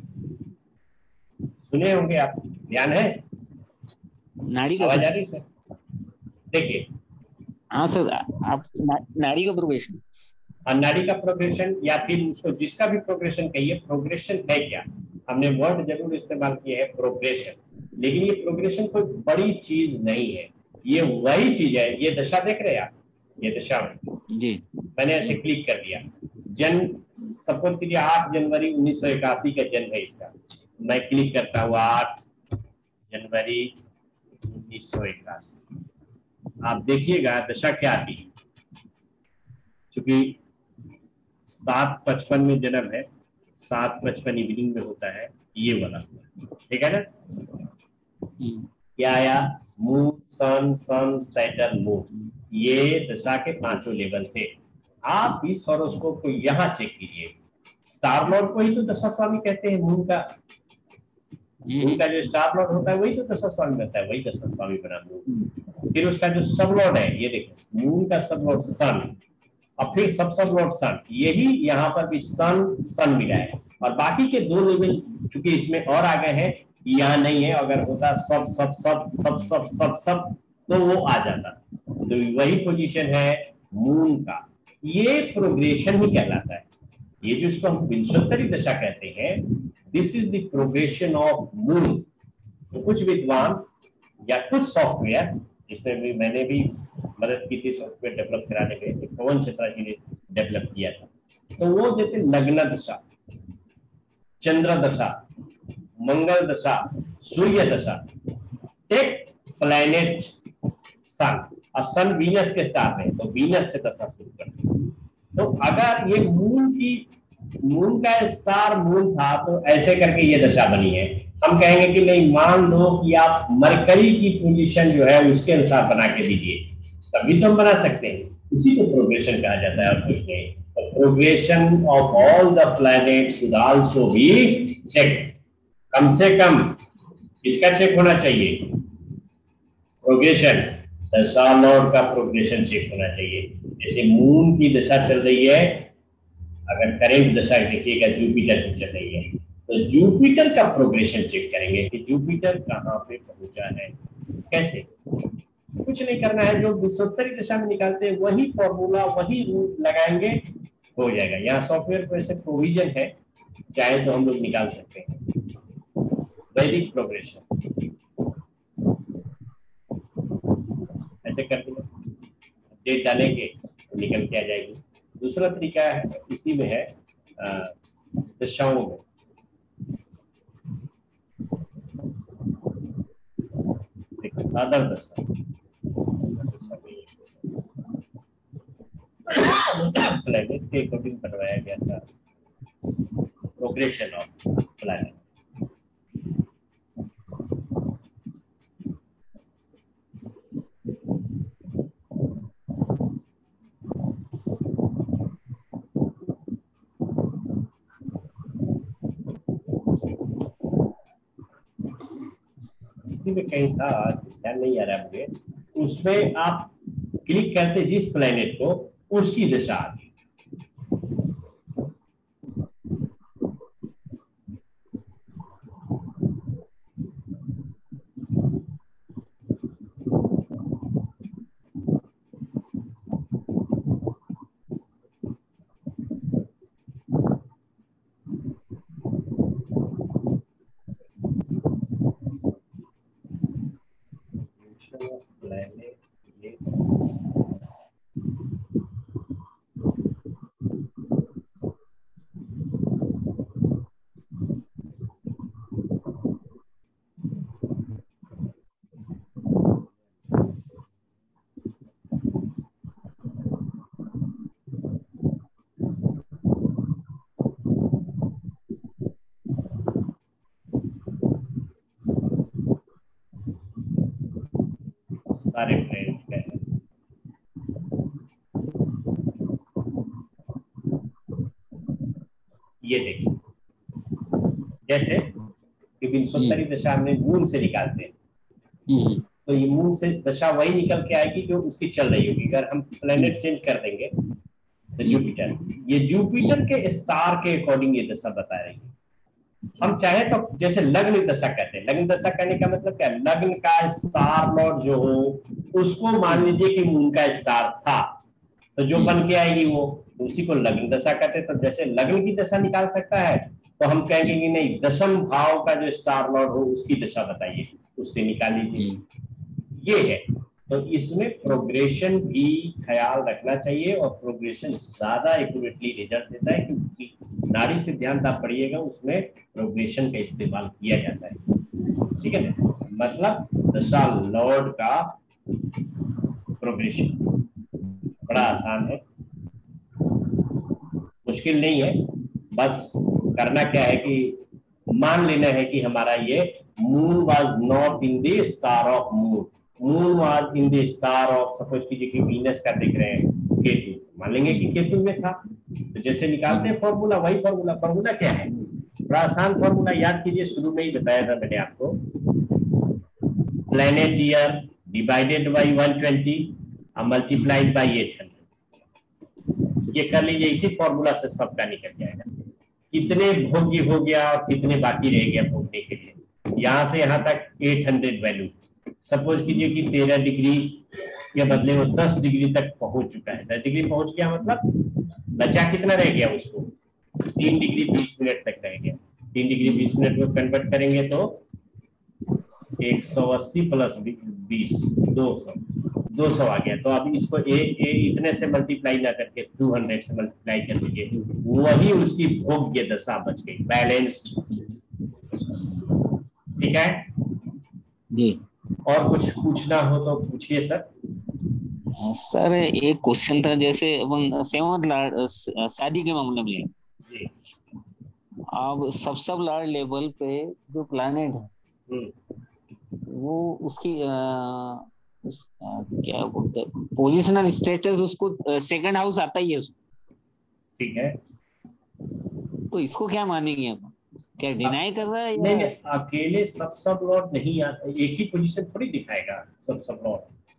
सुने होंगे आप, ध्यान है, नाड़ी का, आवाज आ रही सर, देखिए। हाँ सर, आप नाड़ी का प्रोग्रेशन, नाड़ी का प्रोग्रेशन, या फिर उसको जिसका भी प्रोग्रेशन कहिए, प्रोग्रेशन है क्या, हमने वर्ड जरूर इस्तेमाल किया है प्रोग्रेशन, लेकिन ये प्रोग्रेशन कोई बड़ी चीज नहीं है, ये वही चीज है, ये दशा देख रहे हैं आप, ये दशा में जी, मैंने ऐसे क्लिक कर दिया, जन्म सपोज कीजिए 8 जनवरी 1981 का जन्म है इसका, मैं क्लिक करता हूँ 8 जनवरी 1981, आप देखिएगा दशा क्या आती है, चूंकि 7:55 में जन्म है, 7:55 इवनिंग में होता है, ये वाला, ठीक है ना। क्या आया, moon sun sun Saturn moon, ये दशा के 5 लेवल थे। आप इस हॉरोस्कोप को यहाँ चेक कीजिए, स्टार लॉर्ड को ही तो दशा स्वामी कहते हैं, मून का जो स्टार लॉर्ड होता है वही तो दशा स्वामी बनता है, वही दशा स्वामी बना मून। फिर उसका जो सब लॉर्ड है, ये देखो मून का सब लॉर्ड सन, और फिर सब लॉर्ड सन, यही यहाँ पर भी सन मिला है, और बाकी के 2 लेवल चूंकि इसमें और आ गए हैं, यहाँ नहीं है, अगर होता सब सब सब सब सब सब सब तो वो आ जाता, तो वही पोजीशन है मून का, ये प्रोग्रेशन ही कहलाता है, ये जो इसको हम विंशोत्तरी दशा कहते हैं, this is the progression of moon. तो कुछ विद्वान या कुछ सॉफ्टवेयर, जिसमें भी मैंने भी मदद की थी सॉफ्टवेयर डेवलप कराने में, पवन छत्रा जी ने डेवलप किया था, तो वो देते लग्न दशा, चंद्र दशा, मंगल दशा, सूर्य दशा, एक प्लैनेट सन, और सन वीनस के स्टार में, तो वीनस से दशा शुरू करते। तो अगर ये मून का स्टार मून था तो ऐसे करके ये दशा बनी है, हम कहेंगे कि नहीं, मान लो कि आप मरकरी की पोजीशन जो है उसके अनुसार बना के दीजिए, तभी तो हम बना सकते हैं, उसी को प्रोग्रेशन कहा जाता है, और कुछ नहीं। Progression of all the planets should also be check, कम से कम इसका चेक होना चाहिए, प्रोग्रेशन दशा लॉर्ड का प्रोग्रेशन चेक होना चाहिए। जैसे मून की दशा चल रही है, अगर करेंट दशा देखिएगा जुपिटर की चल रही है, तो जुपिटर का प्रोग्रेशन चेक करेंगे कि जुपिटर कहाँ पे पहुंचा है। कैसे? कुछ नहीं करना है, जो विषुवत्तरी दिशा में निकालते हैं वही फॉर्मूला वही रूल लगाएंगे, हो जाएगा। यहाँ सॉफ्टवेयर को ऐसे प्रोविजन है, चाहे तो हम लोग निकाल सकते हैं वैदिक प्रोग्रेशन। ऐसे कर देंगे, डेट डालेंगे तो निकल के आ जाएगी। दूसरा तरीका है, इसी में है दशाओं में। अदर दशा प्लैनेट के अकॉर्डिंग बनवाया गया था प्रोग्रेशन ऑफ प्लैनेट। इसी में कहीं था, ध्यान नहीं आ रहा है मुझे। उसमें आप क्लिक करते जिस प्लैनेट को, उसकी दिशा आती। प्लैनेट ये सारे प्लैनेट का है। ये देखिए, जैसे कि विषुवत्तरी दशा हमने मून से निकालते हैं, तो ये मून से दशा वही निकल के आएगी जो उसकी चल रही होगी। अगर हम प्लेनेट चेंज कर देंगे तो जुपिटर, ये जुपिटर के स्टार के अकॉर्डिंग ये दशा बता रही है। हम चाहे तो जैसे लग्न दशा कहते हैं, लग्न दशा कहने का मतलब क्या, लग्न का स्टार लॉर्ड जो हो उसको मान लीजिए कि मून का स्टार था, तो जो बन के आएगी वो, उसी को लग्न दशा कहते हैं। तो जैसे लग्न की दशा निकाल सकता है, तो हम कहेंगे कि नहीं, दशम भाव का जो स्टार लॉर्ड हो उसकी दशा बताइए, उससे निकाल लीजिए। ये है। तो इसमें प्रोग्रेशन भी ख्याल रखना चाहिए, और प्रोग्रेशन ज्यादा एक्यूरेटली रिजल्ट देता है, क्योंकि नाड़ी सिद्धांत आप पढ़िएगा, उसमें प्रोग्रेशन का इस्तेमाल किया जाता है। ठीक है ना? मतलब दशा लॉर्ड का प्रोग्रेशन बड़ा आसान है, मुश्किल नहीं है। बस करना क्या है कि मान लेना है कि हमारा ये moon was not in the star of moon, moon was in the star of, suppose कीजिए कि वीनस का देख रहे हैं केतु, मान लेंगे कि केतु में था। तो जैसे निकालते हैं फॉर्मूला, वही फॉर्मूला। फॉर्मूला क्या है? बड़ा आसान फॉर्मूला, याद कीजिए, शुरू में ही बताया था मैंने आपको। प्लैनेट ईयर डिवाइडेड बाई 120 और मल्टीप्लाइड बाई 800। ये कर लीजिए, इसी फॉर्मूला से सबका निकल जाएगा, कितने भोग्य हो गया और कितने बाकी रह गया भोगने के लिए। यहां से यहां तक 800 वैल्यू, सपोज कीजिए कि 13 डिग्री के बदले वो 10 डिग्री तक पहुंच चुका है। 10 डिग्री पहुंच गया, मतलब बचा कितना रह गया उसको, 3 डिग्री 20 मिनट तक रह गया। 3 डिग्री 20 मिनट में कन्वर्ट करेंगे तो 180 प्लस 20 200 आ गया। तो अब इसको इतने से मल्टीप्लाई ना करके 200 से मल्टीप्लाई कर दीजिए, वही उसकी भोग्य दशा बच गई, बैलेंस्ड। ठीक है जी। और कुछ पूछना हो तो पूछिए सर। सर एक क्वेश्चन था, जैसे अपन सेवंथ शादी के मामले में जी। अब सब लार्ज लेवल पे जो प्लैनेट है वो उसकी क्या बोलते हैं, पोजिशनल स्टेटस, उसको सेकंड हाउस आता ही है उसको। ठीक है, तो इसको क्या मानेंगे आप, क्या डिनाई कर रहा है या? नहीं, अकेले सब लॉट नहीं आता, एक ही पोजीशन थोड़ी दिखाएगा सब लॉट।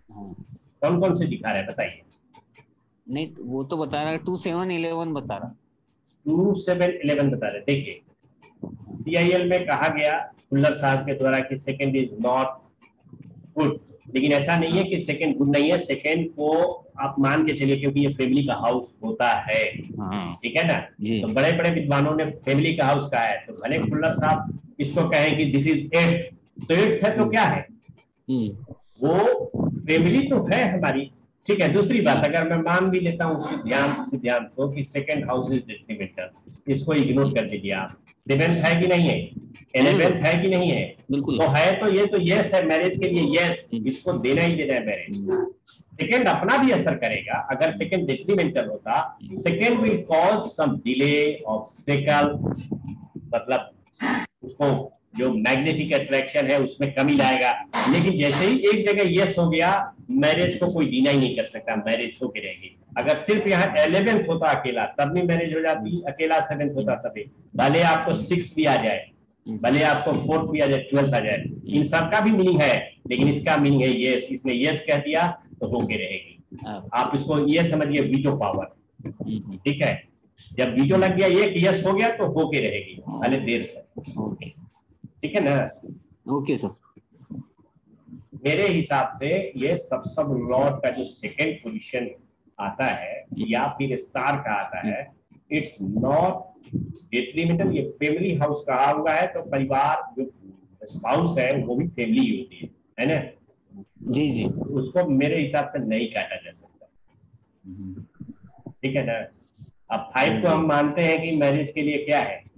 हाँ। कौन कौन से दिखा रहा है बताइए। नहीं वो तो बता रहा है 2711 बता रहा। 2711 बता रहे। देखिए CIL में कहा गया खुल्लर साहब के द्वारा कि सेकंड इज नॉट गुड, लेकिन ऐसा नहीं है कि सेकंड गुड नहीं है। सेकंड को आप मान के चलिए क्योंकि ये फैमिली का हाउस होता है, हाँ ठीक है ना। जी। तो बड़े बड़े विद्वानों ने फैमिली का हाउस कहा है, तो भले खुल्लर साहब इसको कहें कि दिस इज एट, तो एट है तो क्या है, वो फैमिली तो है हमारी। ठीक है, दूसरी बात अगर मैं मान भी लेता हूँ सिद्धांत को कि सेकंड हाउस इज डिस्ट्रीब्यूटर, इसको इग्नोर कर दीजिए आप। सेवेंथ है कि नहीं है, 11th है कि नहीं है, बिल्कुल तो है, तो ये तो यस है मैरिज के लिए, यस इसको देना ही देना है मैरिज। सेकंड अपना भी असर करेगा, अगर सेकंड डिट्रीमेंटल होता, second will cause some delay obstacle, मतलब उसको जो मैग्नेटिक अट्रैक्शन है उसमें कमी लाएगा। लेकिन जैसे ही एक जगह यस हो गया, मैरिज को कोई डिनाई नहीं कर सकता, मैरिज होके रहेगी। अगर सिर्फ यहाँ 11th होता अकेला तब भी मैरिज हो जाती, अकेला 7th होता तभी, भले आपको 6 भी आ जाए, भले आपको 4th भी आ जाए, 12th आ जाए, इन सब का भी मीनिंग है, लेकिन इसका मीनिंग है यस, इसने यस कह दिया तो होके रहेगी। आप इसको ये समझिए वीटो पावर, ठीक है, जब वीटो लग गया, एक यस हो गया तो होके रहेगी, भले देर से, ठीक है ना। Okay sir. मेरे हिसाब से ये सब लॉर्ड का जो सेकंड पोजीशन आता है या फिर स्टार का आता है, इट्स नॉट डिट्रीमेंटल, ये फैमिली हाउस कहा हुआ है, तो परिवार जो स्पाउस है वो भी फैमिली होती है ना। जी जी, उसको मेरे हिसाब से नहीं काटा जा सकता, ठीक है ना। अब 5 को हम मानते हैं कि मैरिज के लिए क्या है,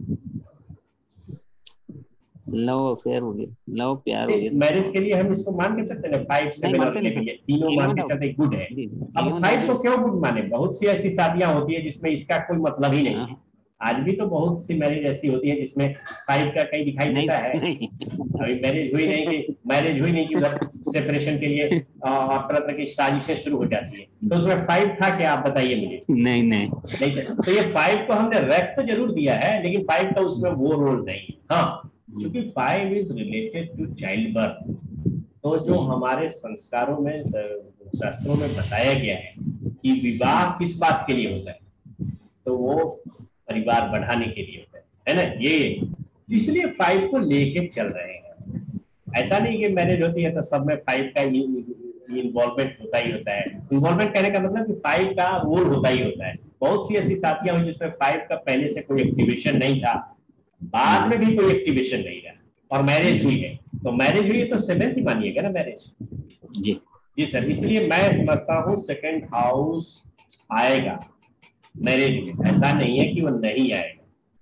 लव अफेयर हो गया, लव प्यार हो गया। मैरिज के लिए हम इसको मान के चलते हैं 5, 7 और 11, ये तीनों मान के चलते गुड है। अब 5 को क्यों गुड माने, बहुत सी ऐसी शादियां होती है जिसमें इसका कोई मतलब ही नहीं है। आज भी तो बहुत सी मैरिज ऐसी होती है जिसमें 5 का कहीं दिखाई देता है। अभी मैरिज हुई नहीं कि उधर सेपरेशन के लिए तरह तरह की साजिशें शुरू हो जाती है, तो उसमें 5 था क्या, आप बताइए मुझे। नहीं था। तो ये 5 को हमने रख तो जरूर दिया है, लेकिन 5 का उसमें वो रोल नहीं। हाँ, क्योंकि 5 is related to child birth, तो जो हमारे संस्कारों में शास्त्रों में बताया गया है कि विवाह किस बात के लिए होता है, तो वो परिवार बढ़ाने के लिए होता है ना, ये इसलिए 5 को लेके चल रहे हैं। ऐसा नहीं कि मैरिज होती है तो सब में 5 का इन्वॉल्वमेंट होता ही होता है। इन्वॉल्वमेंट कहने का मतलब कि 5 का रोल होता ही होता है। बहुत सी ऐसी शादियां हुई जिसमें 5 का पहले से कोई एक्टिवेशन नहीं था, बाद में भी कोई एक्टिवेशन नहीं रहा और मैरिज हुई है, तो मैरिज हुई है तो 7th ही मानिएगा ना मैरिज। जी सर, इसलिए मैं समझता हूँ सेकंड हाउस आएगा मैरिज में, ऐसा नहीं है कि वो नहीं आएगा।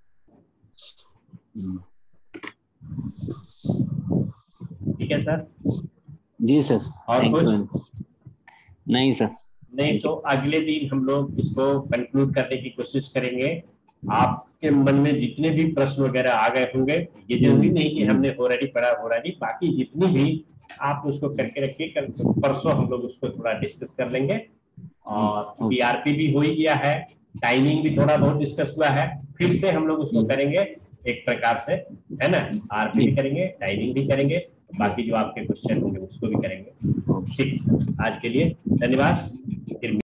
ठीक है सर। जी सर, और कुछ नहीं सर। नहीं तो अगले दिन हम लोग इसको कंक्लूड करने की कोशिश करेंगे। आपके मन में जितने भी प्रश्न वगैरह आ गए होंगे, ये जरूरी नहीं कि हमने ऑलरेडी पढ़ा, बाकी जितनी भी आप उसको करके रखिए, परसों हम लोग उसको थोड़ा डिस्कस कर लेंगे। और PRP भी हो ही गया है, टाइमिंग भी थोड़ा बहुत डिस्कस हुआ है, फिर से हम लोग उसको करेंगे एक प्रकार से, है ना। RP भी करेंगे, टाइमिंग भी करेंगे, बाकी जो आपके क्वेश्चन होंगे उसको भी करेंगे। ठीक है सर, आज के लिए धन्यवाद।